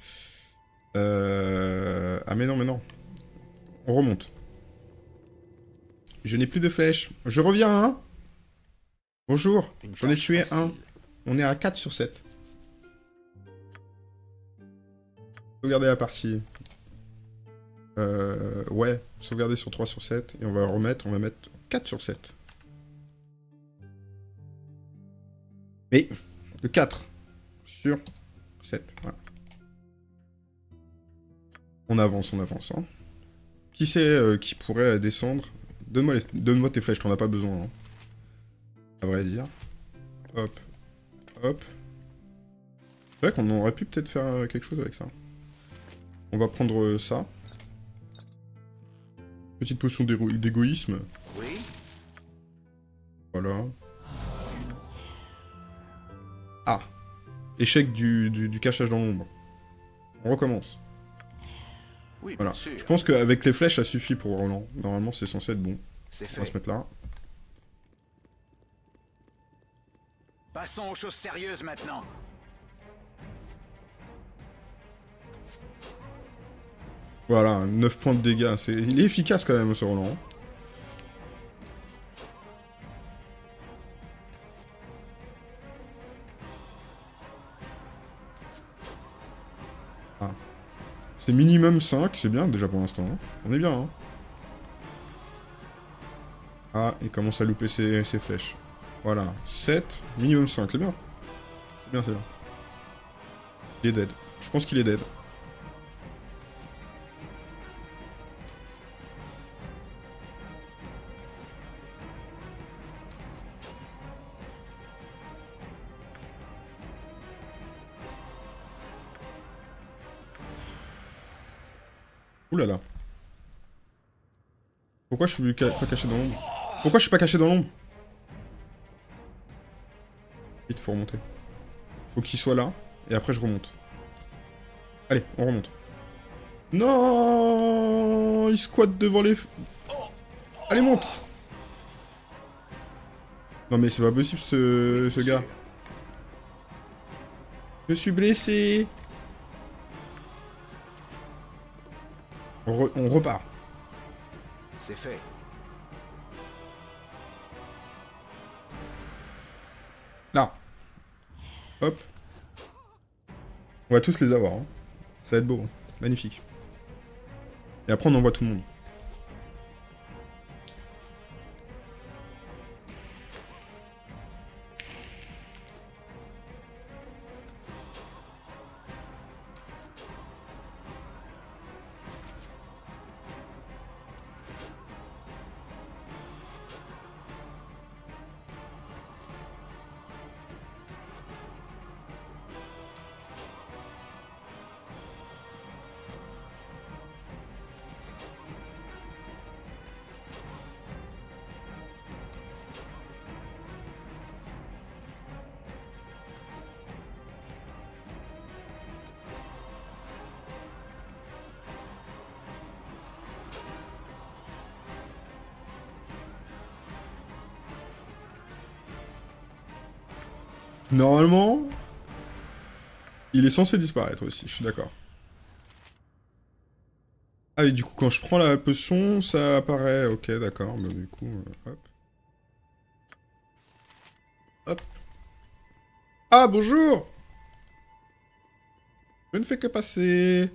Euh... Ah mais non, mais non. On remonte. Je n'ai plus de flèches. Je reviens, hein? Bonjour. J'en ai tué un. On est à quatre sur sept. Sauvegarder la partie. Euh... Ouais. Sauvegarder sur trois sur sept. Et on va remettre, on va mettre quatre sur sept. Mais, de quatre sur sept. Voilà. On avance, on avance. Hein. Qui c'est euh, qui pourrait descendre? Donne-moi les... Donne-moi tes flèches, t'en as pas besoin. Hein. À vrai dire. Hop. Hop. C'est vrai qu'on aurait pu peut-être faire euh, quelque chose avec ça. On va prendre euh, ça. Petite potion d'égoïsme. Voilà. Ah. Échec du, du, du cachage dans l'ombre. On recommence. Oui, Voilà. bien sûr. Je pense qu'avec les flèches, ça suffit pour Roland. Normalement, c'est censé être bon. C'est On va se fait. mettre là. Passons aux choses sérieuses maintenant. Voilà, neuf points de dégâts. C'est... Il est efficace quand même, ce Roland. Ah. C'est minimum cinq, c'est bien déjà pour l'instant. Hein. On est bien. Hein. Ah, il commence à louper ses, ses flèches. Voilà, sept, minimum cinq, c'est bien. C'est bien, c'est bien. Il est dead. Je pense qu'il est dead. Ouh là là. Pourquoi je suis ca pas caché dans l'ombre? Pourquoi je suis pas caché dans l'ombre? Vite, faut remonter. Faut qu'il soit là, et après je remonte. Allez, on remonte. Non, il squatte devant les... Allez, monte. Non mais c'est pas possible ce, ce gars. Je suis blessé. On, re on repart. C'est fait. Là. Hop. On va tous les avoir. Hein. Ça va être beau. Hein. Magnifique. Et après on envoie tout le monde. Normalement, il est censé disparaître aussi, je suis d'accord. Ah et du coup, quand je prends la potion, ça apparaît. Ok, d'accord, bah du coup, euh, hop. Hop. Ah, bonjour! Je ne fais que passer.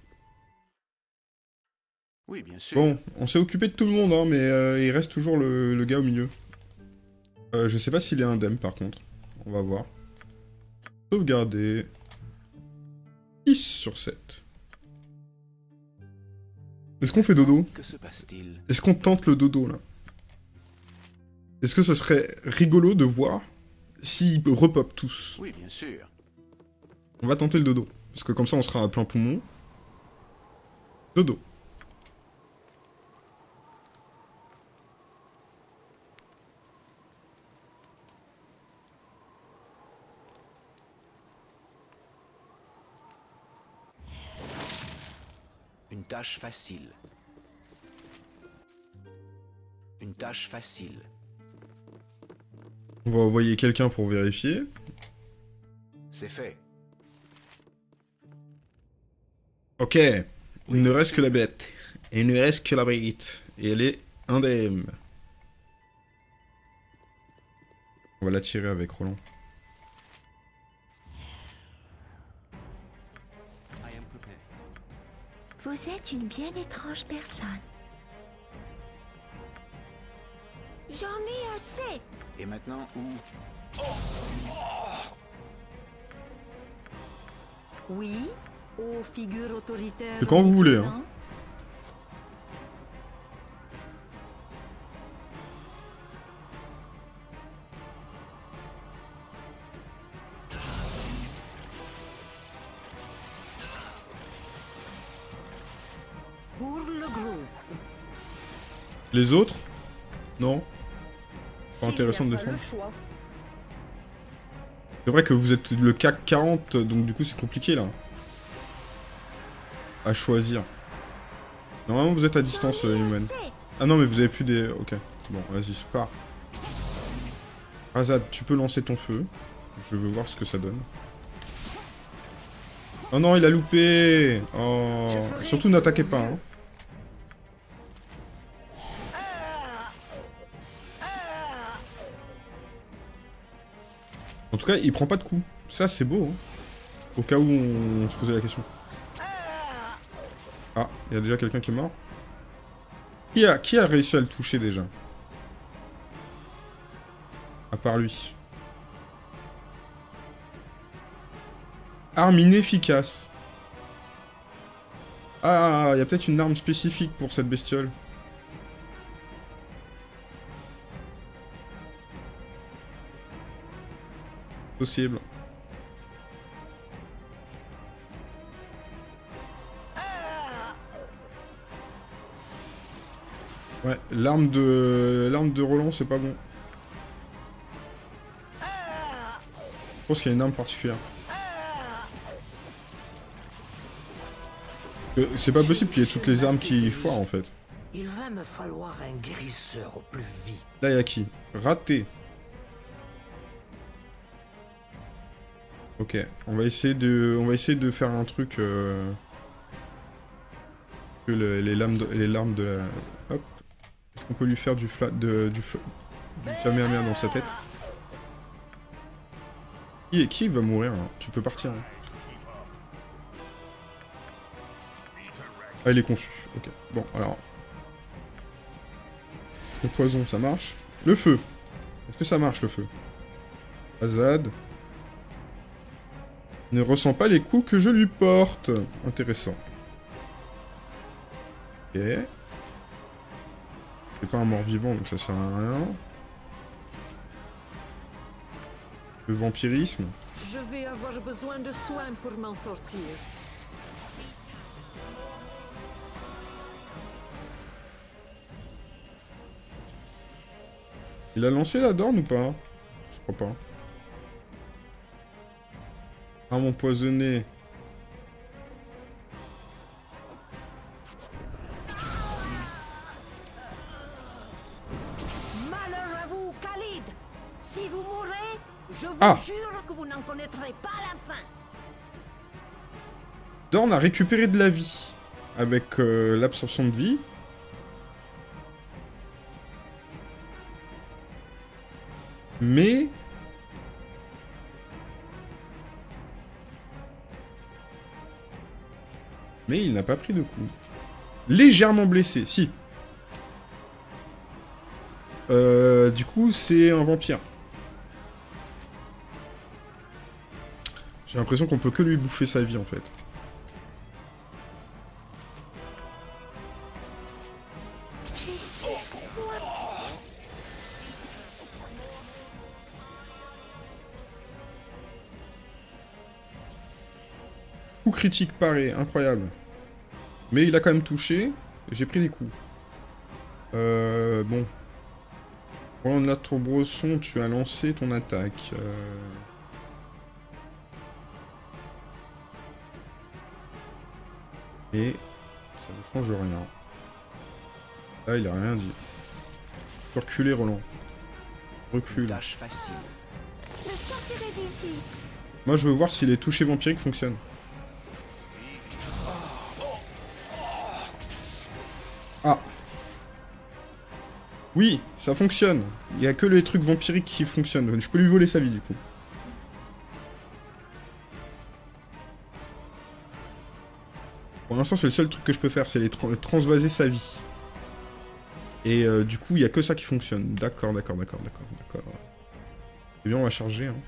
Oui, bien sûr. Bon, on s'est occupé de tout le monde, hein, mais euh, il reste toujours le, le gars au milieu. Euh, je sais pas s'il est indemne, par contre. On va voir. Sauvegarder. six sur sept. Est-ce qu'on fait dodo? Que se passe-t-il? Est-ce qu'on tente le dodo, là? Est-ce que ce serait rigolo de voir s'ils repop tous? Oui, bien sûr. On va tenter le dodo. Parce que comme ça, on sera à plein poumon. Dodo. Une tâche facile. Une tâche facile. On va envoyer quelqu'un pour vérifier. C'est fait. Ok. Il ne reste que la bête. Et il ne reste que la brite. Et elle est indemne. On va la tirer avec Roland. Vous êtes une bien étrange personne. J'en ai assez. Et maintenant, où? Oui, aux figures autoritaires. C'est quand vous voulez, hein. Pour le groupe. Les autres? Non. Pas intéressant de descendre. C'est vrai que vous êtes le C A C quarante, donc du coup c'est compliqué là. À choisir. Normalement vous êtes à distance, euh, humaine. Ah non mais vous avez plus des... Ok. Bon, vas-y, c'est pas. Azad, tu peux lancer ton feu. Je veux voir ce que ça donne. Oh non, il a loupé. Oh. Surtout n'attaquez pas, hein. En tout cas, il prend pas de coups. Ça, c'est beau, hein. Au cas où on, on se posait la question. Ah, il y a déjà quelqu'un qui est mort. Qui a, qui a réussi à le toucher, déjà? À part lui. Arme inefficace. Ah, il y a peut-être une arme spécifique pour cette bestiole. Possible. Ouais, l'arme de... L'arme de Roland, c'est pas bon. Je pense qu'il y a une arme particulière. Euh, c'est pas possible qu'il y ait toutes les armes qui foirent, en fait. Il va me falloir un guérisseur au plus vite. Là, il y a qui? Raté. Ok, on va essayer de, on va essayer de faire un truc euh, que le, les lames, de, les larmes de la. Hop. Est-ce qu'on peut lui faire du flat, de, du, du Kamehameha dans sa tête? Qui, qui va mourir hein? Tu peux partir. Hein. Ah, il est confus. Ok. Bon, alors. Le poison, ça marche. Le feu. Est-ce que ça marche le feu? Azad. Ne ressent pas les coups que je lui porte. Intéressant. Ok. C'est pas un mort-vivant, donc ça sert à rien. Le vampirisme. Je vais avoir besoin de soins pour m'en sortir. Il a lancé la dorne ou pas? Je crois pas. Arme empoisonnée. Malheur à vous, Khalid. Si vous mourrez, je vous Ah. jure que vous n'en connaîtrez pas la fin. Dorn a récupéré de la vie. Avec euh, l'absorption de vie. Mais... Mais il n'a pas pris de coup. Légèrement blessé, si. Euh, du coup, c'est un vampire. J'ai l'impression qu'on peut que lui bouffer sa vie, en fait. J'ai si froid. Coup critique paré, incroyable. Mais il a quand même touché. J'ai pris des coups. Euh, bon. Roland de la Tour-Brosson, tu as lancé ton attaque. Euh... Et ça ne change rien. Là, il a rien dit. Tu peux reculer, Roland. Recule. Tâche facile. Je sortirai d'ici. Moi, je veux voir si les touchés vampiriques fonctionnent. Ah. Oui, ça fonctionne. Il n'y a que les trucs vampiriques qui fonctionnent. Je peux lui voler sa vie, du coup. Pour l'instant, c'est le seul truc que je peux faire, c'est les tra transvaser sa vie. Et euh, du coup, il n'y a que ça qui fonctionne. D'accord, d'accord, d'accord, d'accord, d'accord. Eh bien, on va charger, hein.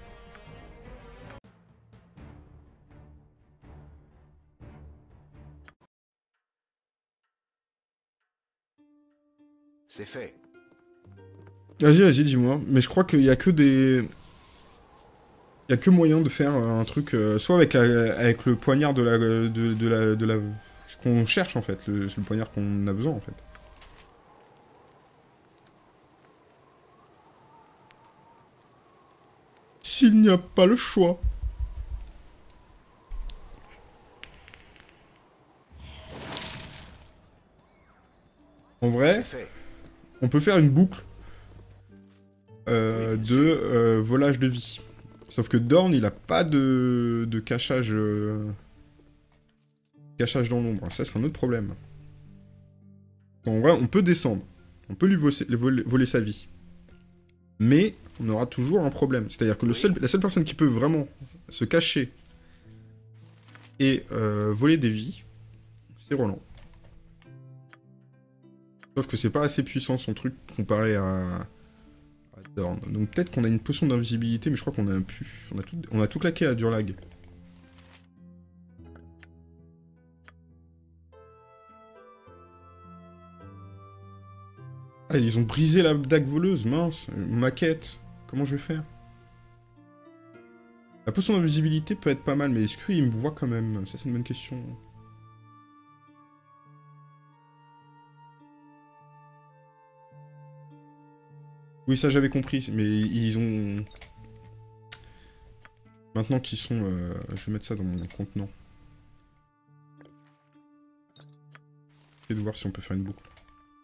C'est fait. Vas-y, vas-y, dis-moi. Mais je crois qu'il y a que des... Il y a que moyen de faire un truc, euh, soit avec, la, avec le poignard de la... de, de la... de la... ce qu'on cherche, en fait. Le, le poignard qu'on a besoin, en fait. S'il n'y a pas le choix. En vrai, on peut faire une boucle euh, de euh, volage de vie. Sauf que Dorn, il a pas de, de cachage... Euh... Cachage dans l'ombre. Ça, c'est un autre problème. En vrai, on peut descendre. On peut lui voler, voler sa vie. Mais on aura toujours un problème. C'est-à-dire que le seul, la seule personne qui peut vraiment se cacher et euh, voler des vies, c'est Roland. Sauf que c'est pas assez puissant son truc comparé à, à Dorn. Donc peut-être qu'on a une potion d'invisibilité, mais je crois qu'on a un pu. On a tout, on a tout claqué à Durlag. Ah, ils ont brisé la dague voleuse, mince. Ma quête. Comment je vais faire? La potion d'invisibilité peut être pas mal, mais est-ce qu'il me voit quand même? Ça, c'est une bonne question. Oui, ça j'avais compris, mais ils ont... Maintenant qu'ils sont... Euh... Je vais mettre ça dans mon contenant. Et de voir si on peut faire une boucle.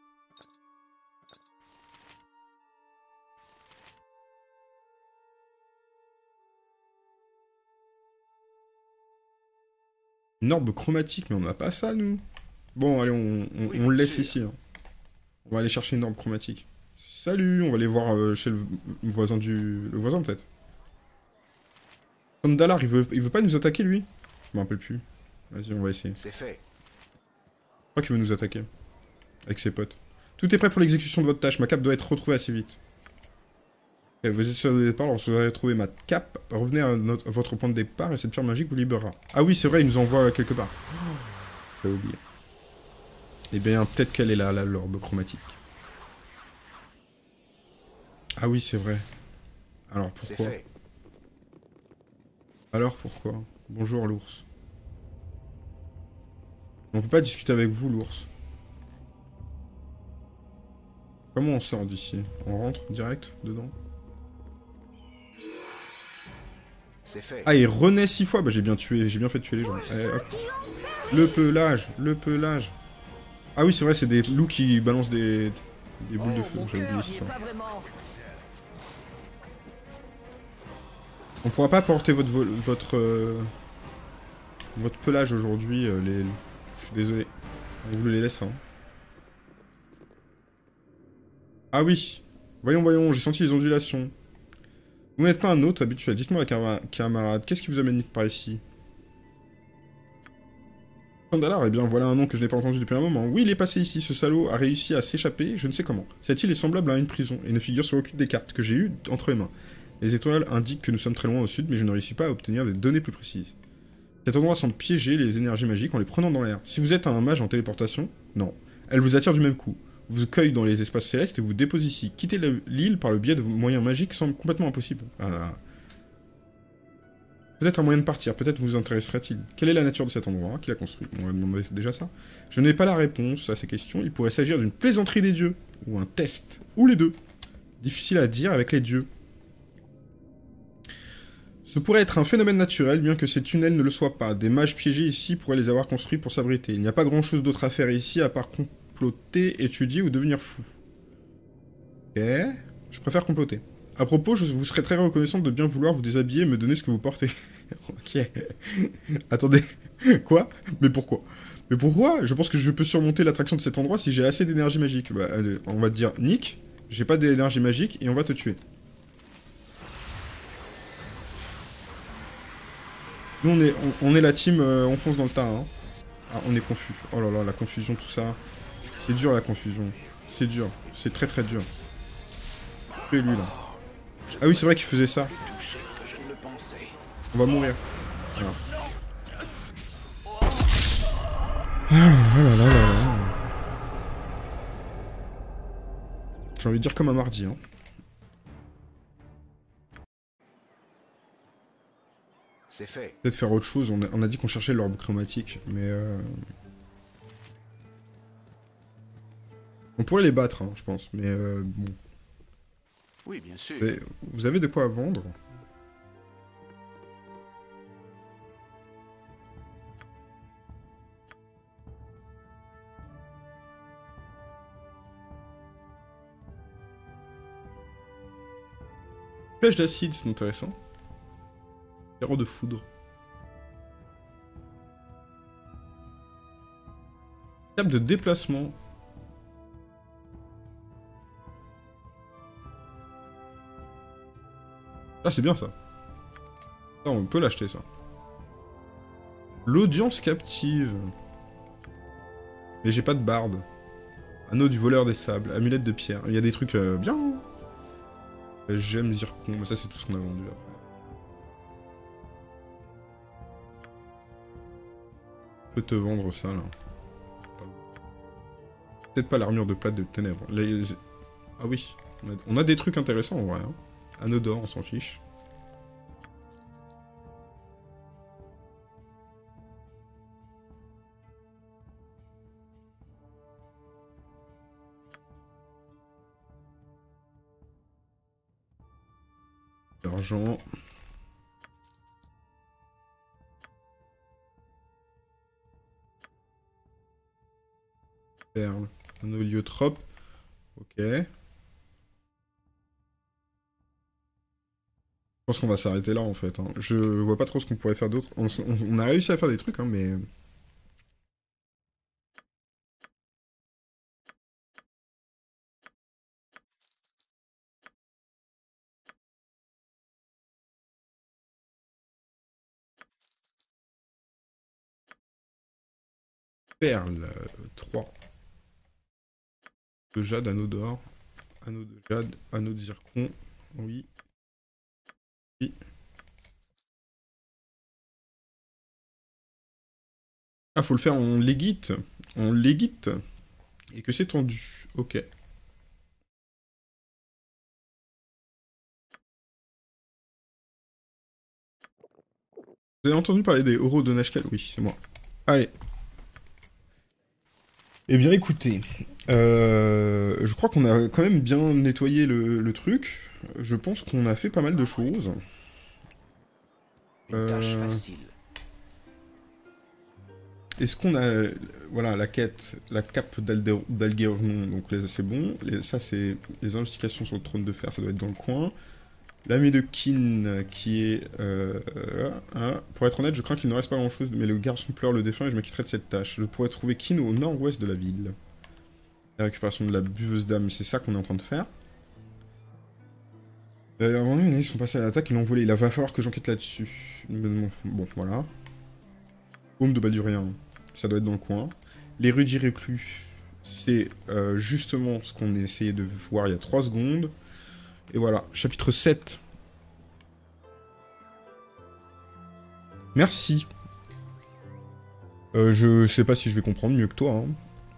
Une orbe chromatique, mais on n'a pas ça, nous. Bon, allez, on, on, oui, on le laisse ici. Hein. On va aller chercher une orbe chromatique. Salut, on va aller voir euh, chez le voisin du... Le voisin, peut-être. Comme Dalar, il veut, il veut pas nous attaquer, lui? Je me rappelle plus. Vas-y, on va essayer. C'est fait. Je crois qu'il veut nous attaquer. Avec ses potes. Tout est prêt pour l'exécution de votre tâche. Ma cape doit être retrouvée assez vite. Okay, vous êtes sur le départ, lorsque vous aurez trouvé ma cape, revenez à, notre, à votre point de départ et cette pierre magique vous libérera. Ah oui, c'est vrai, il nous envoie quelque part. J'ai oublié. Eh bien, peut-être qu'elle est là, là, l'orbe chromatique. Ah oui, c'est vrai. Alors, pourquoi? Fait. Alors, pourquoi? Bonjour, l'ours. On peut pas discuter avec vous, l'ours. Comment on sort d'ici? On rentre direct dedans? Fait. Ah, il renaît six fois. Bah, j'ai bien tué, j'ai bien fait tuer les gens. Allez, hop. Le pelage, le pelage. Ah oui, c'est vrai, c'est des loups qui balancent des, des boules de feu. J'ai oublié ça. On pourra pas porter votre votre euh, votre pelage aujourd'hui, euh, les. Je suis désolé. On vous les laisse. Hein. Ah oui. Voyons, voyons. J'ai senti les ondulations. Vous n'êtes pas un hôte habituel. Dites-moi, camarade, qu'est-ce qui vous amène par ici? Sandalar, eh bien voilà un nom que je n'ai pas entendu depuis un moment. Oui, il est passé ici. Ce salaud a réussi à s'échapper, je ne sais comment. Cette île est semblable à une prison et ne figure sur aucune des cartes que j'ai eues entre les mains. Les étoiles indiquent que nous sommes très loin au sud, mais je ne réussis pas à obtenir des données plus précises. Cet endroit semble piéger les énergies magiques en les prenant dans l'air. Si vous êtes un mage en téléportation, non. Elle vous attire du même coup. Vous cueille dans les espaces célestes et vous dépose ici. Quitter l'île par le biais de moyens magiques semble complètement impossible. Ah. Peut-être un moyen de partir, peut-être vous intéresserait-il. Quelle est la nature de cet endroit hein, qui l'a construit? On va demander déjà ça. Je n'ai pas la réponse à ces questions. Il pourrait s'agir d'une plaisanterie des dieux, ou un test, ou les deux. Difficile à dire avec les dieux. Ce pourrait être un phénomène naturel, bien que ces tunnels ne le soient pas. Des mages piégés ici pourraient les avoir construits pour s'abriter. Il n'y a pas grand-chose d'autre à faire ici, à part comploter, étudier ou devenir fou. Ok, je préfère comploter. À propos, je vous serais très reconnaissant de bien vouloir vous déshabiller et me donner ce que vous portez. Ok. Attendez. Quoi? Mais pourquoi? Mais pourquoi? Je pense que je peux surmonter l'attraction de cet endroit si j'ai assez d'énergie magique. Bah, allez, on va te dire, Nick, j'ai pas d'énergie magique et on va te tuer. Nous, on est, on, on est la team, euh, on fonce dans le tas. Hein. Ah, on est confus. Oh là là, la confusion, tout ça. C'est dur, la confusion. C'est dur. C'est très très dur. Tuez lui, là. Ah oui, c'est vrai qu'il faisait ça. On va mourir. Voilà. Ah là là là là. J'ai envie de dire comme un mardi, hein. C'est fait. Peut-être faire autre chose, on a, on a dit qu'on cherchait l'orbe chromatique, mais euh... on pourrait les battre, hein, je pense, mais euh, bon. Oui, bien sûr. Mais vous avez de quoi vendre? Flèche d'acide, c'est intéressant. Carreau de foudre. Table de déplacement. Ah, c'est bien ça. Ça, on peut l'acheter, ça. L'audience captive. Mais j'ai pas de barde. Anneau du voleur des sables. Amulette de pierre. Il y a des trucs euh, bien. J'aime zircon. Mais ça, c'est tout ce qu'on a vendu après. Je peux te vendre ça, là. Peut-être pas l'armure de plate de ténèbres. Les... Ah oui. On a... on a des trucs intéressants, en vrai. Hein. Anneau d'or, on s'en fiche. L'argent. Perle. Un héliotrope. Ok. Je pense qu'on va s'arrêter là en fait. Hein. Je vois pas trop ce qu'on pourrait faire d'autre. On, on, on a réussi à faire des trucs, hein, mais... Perle. Euh, trois. De jade, anneau d'or. Anneau de jade, anneau de zircon. Oui. Oui. Ah, faut le faire en légite. En légite. Et que c'est tendu. Ok. Vous avez entendu parler des euros de Nashkel? Oui, c'est moi. Allez. Eh bien, écoutez. Euh, je crois qu'on a quand même bien nettoyé le, le truc. Je pense qu'on a fait pas mal de choses. Une tâche Euh... facile. Est-ce qu'on a... Voilà, la quête, la cape d'Algernon, donc c'est bon. Les, ça, c'est les investigations sur le trône de fer, ça doit être dans le coin. L'ami de Kin, qui est... Euh, hein, pour être honnête, je crains qu'il ne reste pas grand-chose, mais le garçon pleure le défunt et je m'acquitterai de cette tâche. Je pourrais trouver Kin au nord-ouest de la ville. La récupération de la buveuse d'âme, c'est ça qu'on est en train de faire. Euh, ils sont passés à l'attaque, ils l'ont volé. Il va falloir que j'enquête là-dessus. Bon, bon, voilà. Home de Baldurien, ça doit être dans le coin. Les rudis reclus, c'est euh, justement ce qu'on a essayé de voir il y a trois secondes. Et voilà, chapitre sept. Merci. Euh, je sais pas si je vais comprendre mieux que toi. Hein.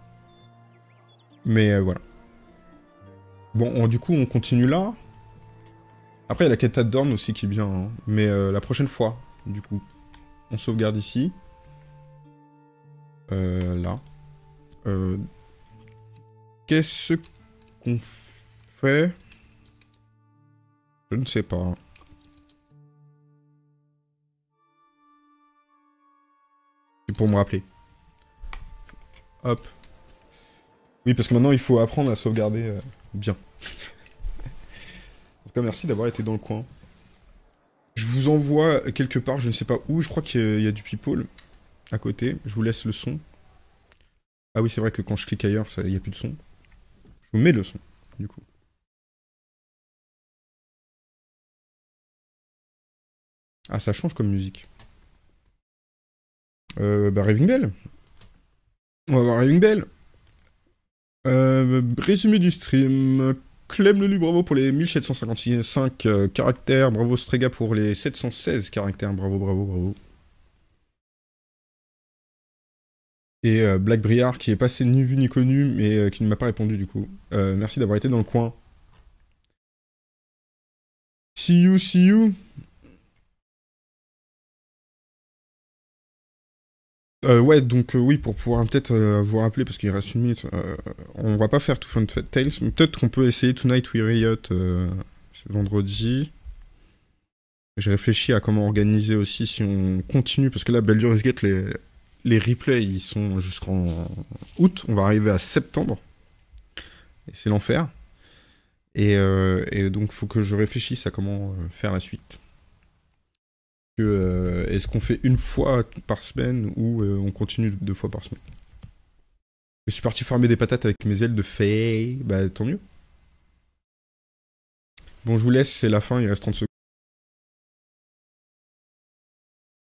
Mais euh, voilà. Bon, on, du coup, on continue là. Après, il y a la quête d'Adorn aussi qui est bien. Hein. Mais euh, la prochaine fois, du coup. On sauvegarde ici. Euh, là. Euh, Qu'est-ce qu'on fait? Je ne sais pas. C'est pour me rappeler. Hop. Oui, parce que maintenant, il faut apprendre à sauvegarder euh, bien. En tout cas, merci d'avoir été dans le coin. Je vous envoie quelque part, je ne sais pas où. Je crois qu'il y a du people à côté. Je vous laisse le son. Ah oui, c'est vrai que quand je clique ailleurs, il n'y a plus de son. Je vous mets le son, du coup. Ah, ça change comme musique. Euh, bah, Raving Bell. On va voir Raving Bell. Euh, résumé du stream. Clem Lelu, bravo pour les mille sept cent cinquante-cinq euh, caractères. Bravo Strega pour les sept cent seize caractères. Bravo, bravo, bravo. Et euh, Black Briard qui est passé ni vu ni connu, mais euh, qui ne m'a pas répondu du coup. Euh, merci d'avoir été dans le coin. See you, see you. Euh, ouais, donc euh, oui, pour pouvoir peut-être euh, vous rappeler, parce qu'il reste une minute, euh, on va pas faire Too Fun Tales, mais peut-être qu'on peut essayer Tonight We Riot euh, vendredi. J'ai réfléchi à comment organiser aussi si on continue, parce que là, Baldur's Gate, les, les replays, ils sont jusqu'en août, on va arriver à septembre, et c'est l'enfer. Et, euh, et donc, faut que je réfléchisse à comment euh, faire la suite. Que, euh, est-ce qu'on fait une fois par semaine ou euh, on continue deux fois par semaine? Je suis parti farmer des patates avec mes ailes de fée. Bah, tant mieux. Bon, je vous laisse, c'est la fin, il reste trente secondes.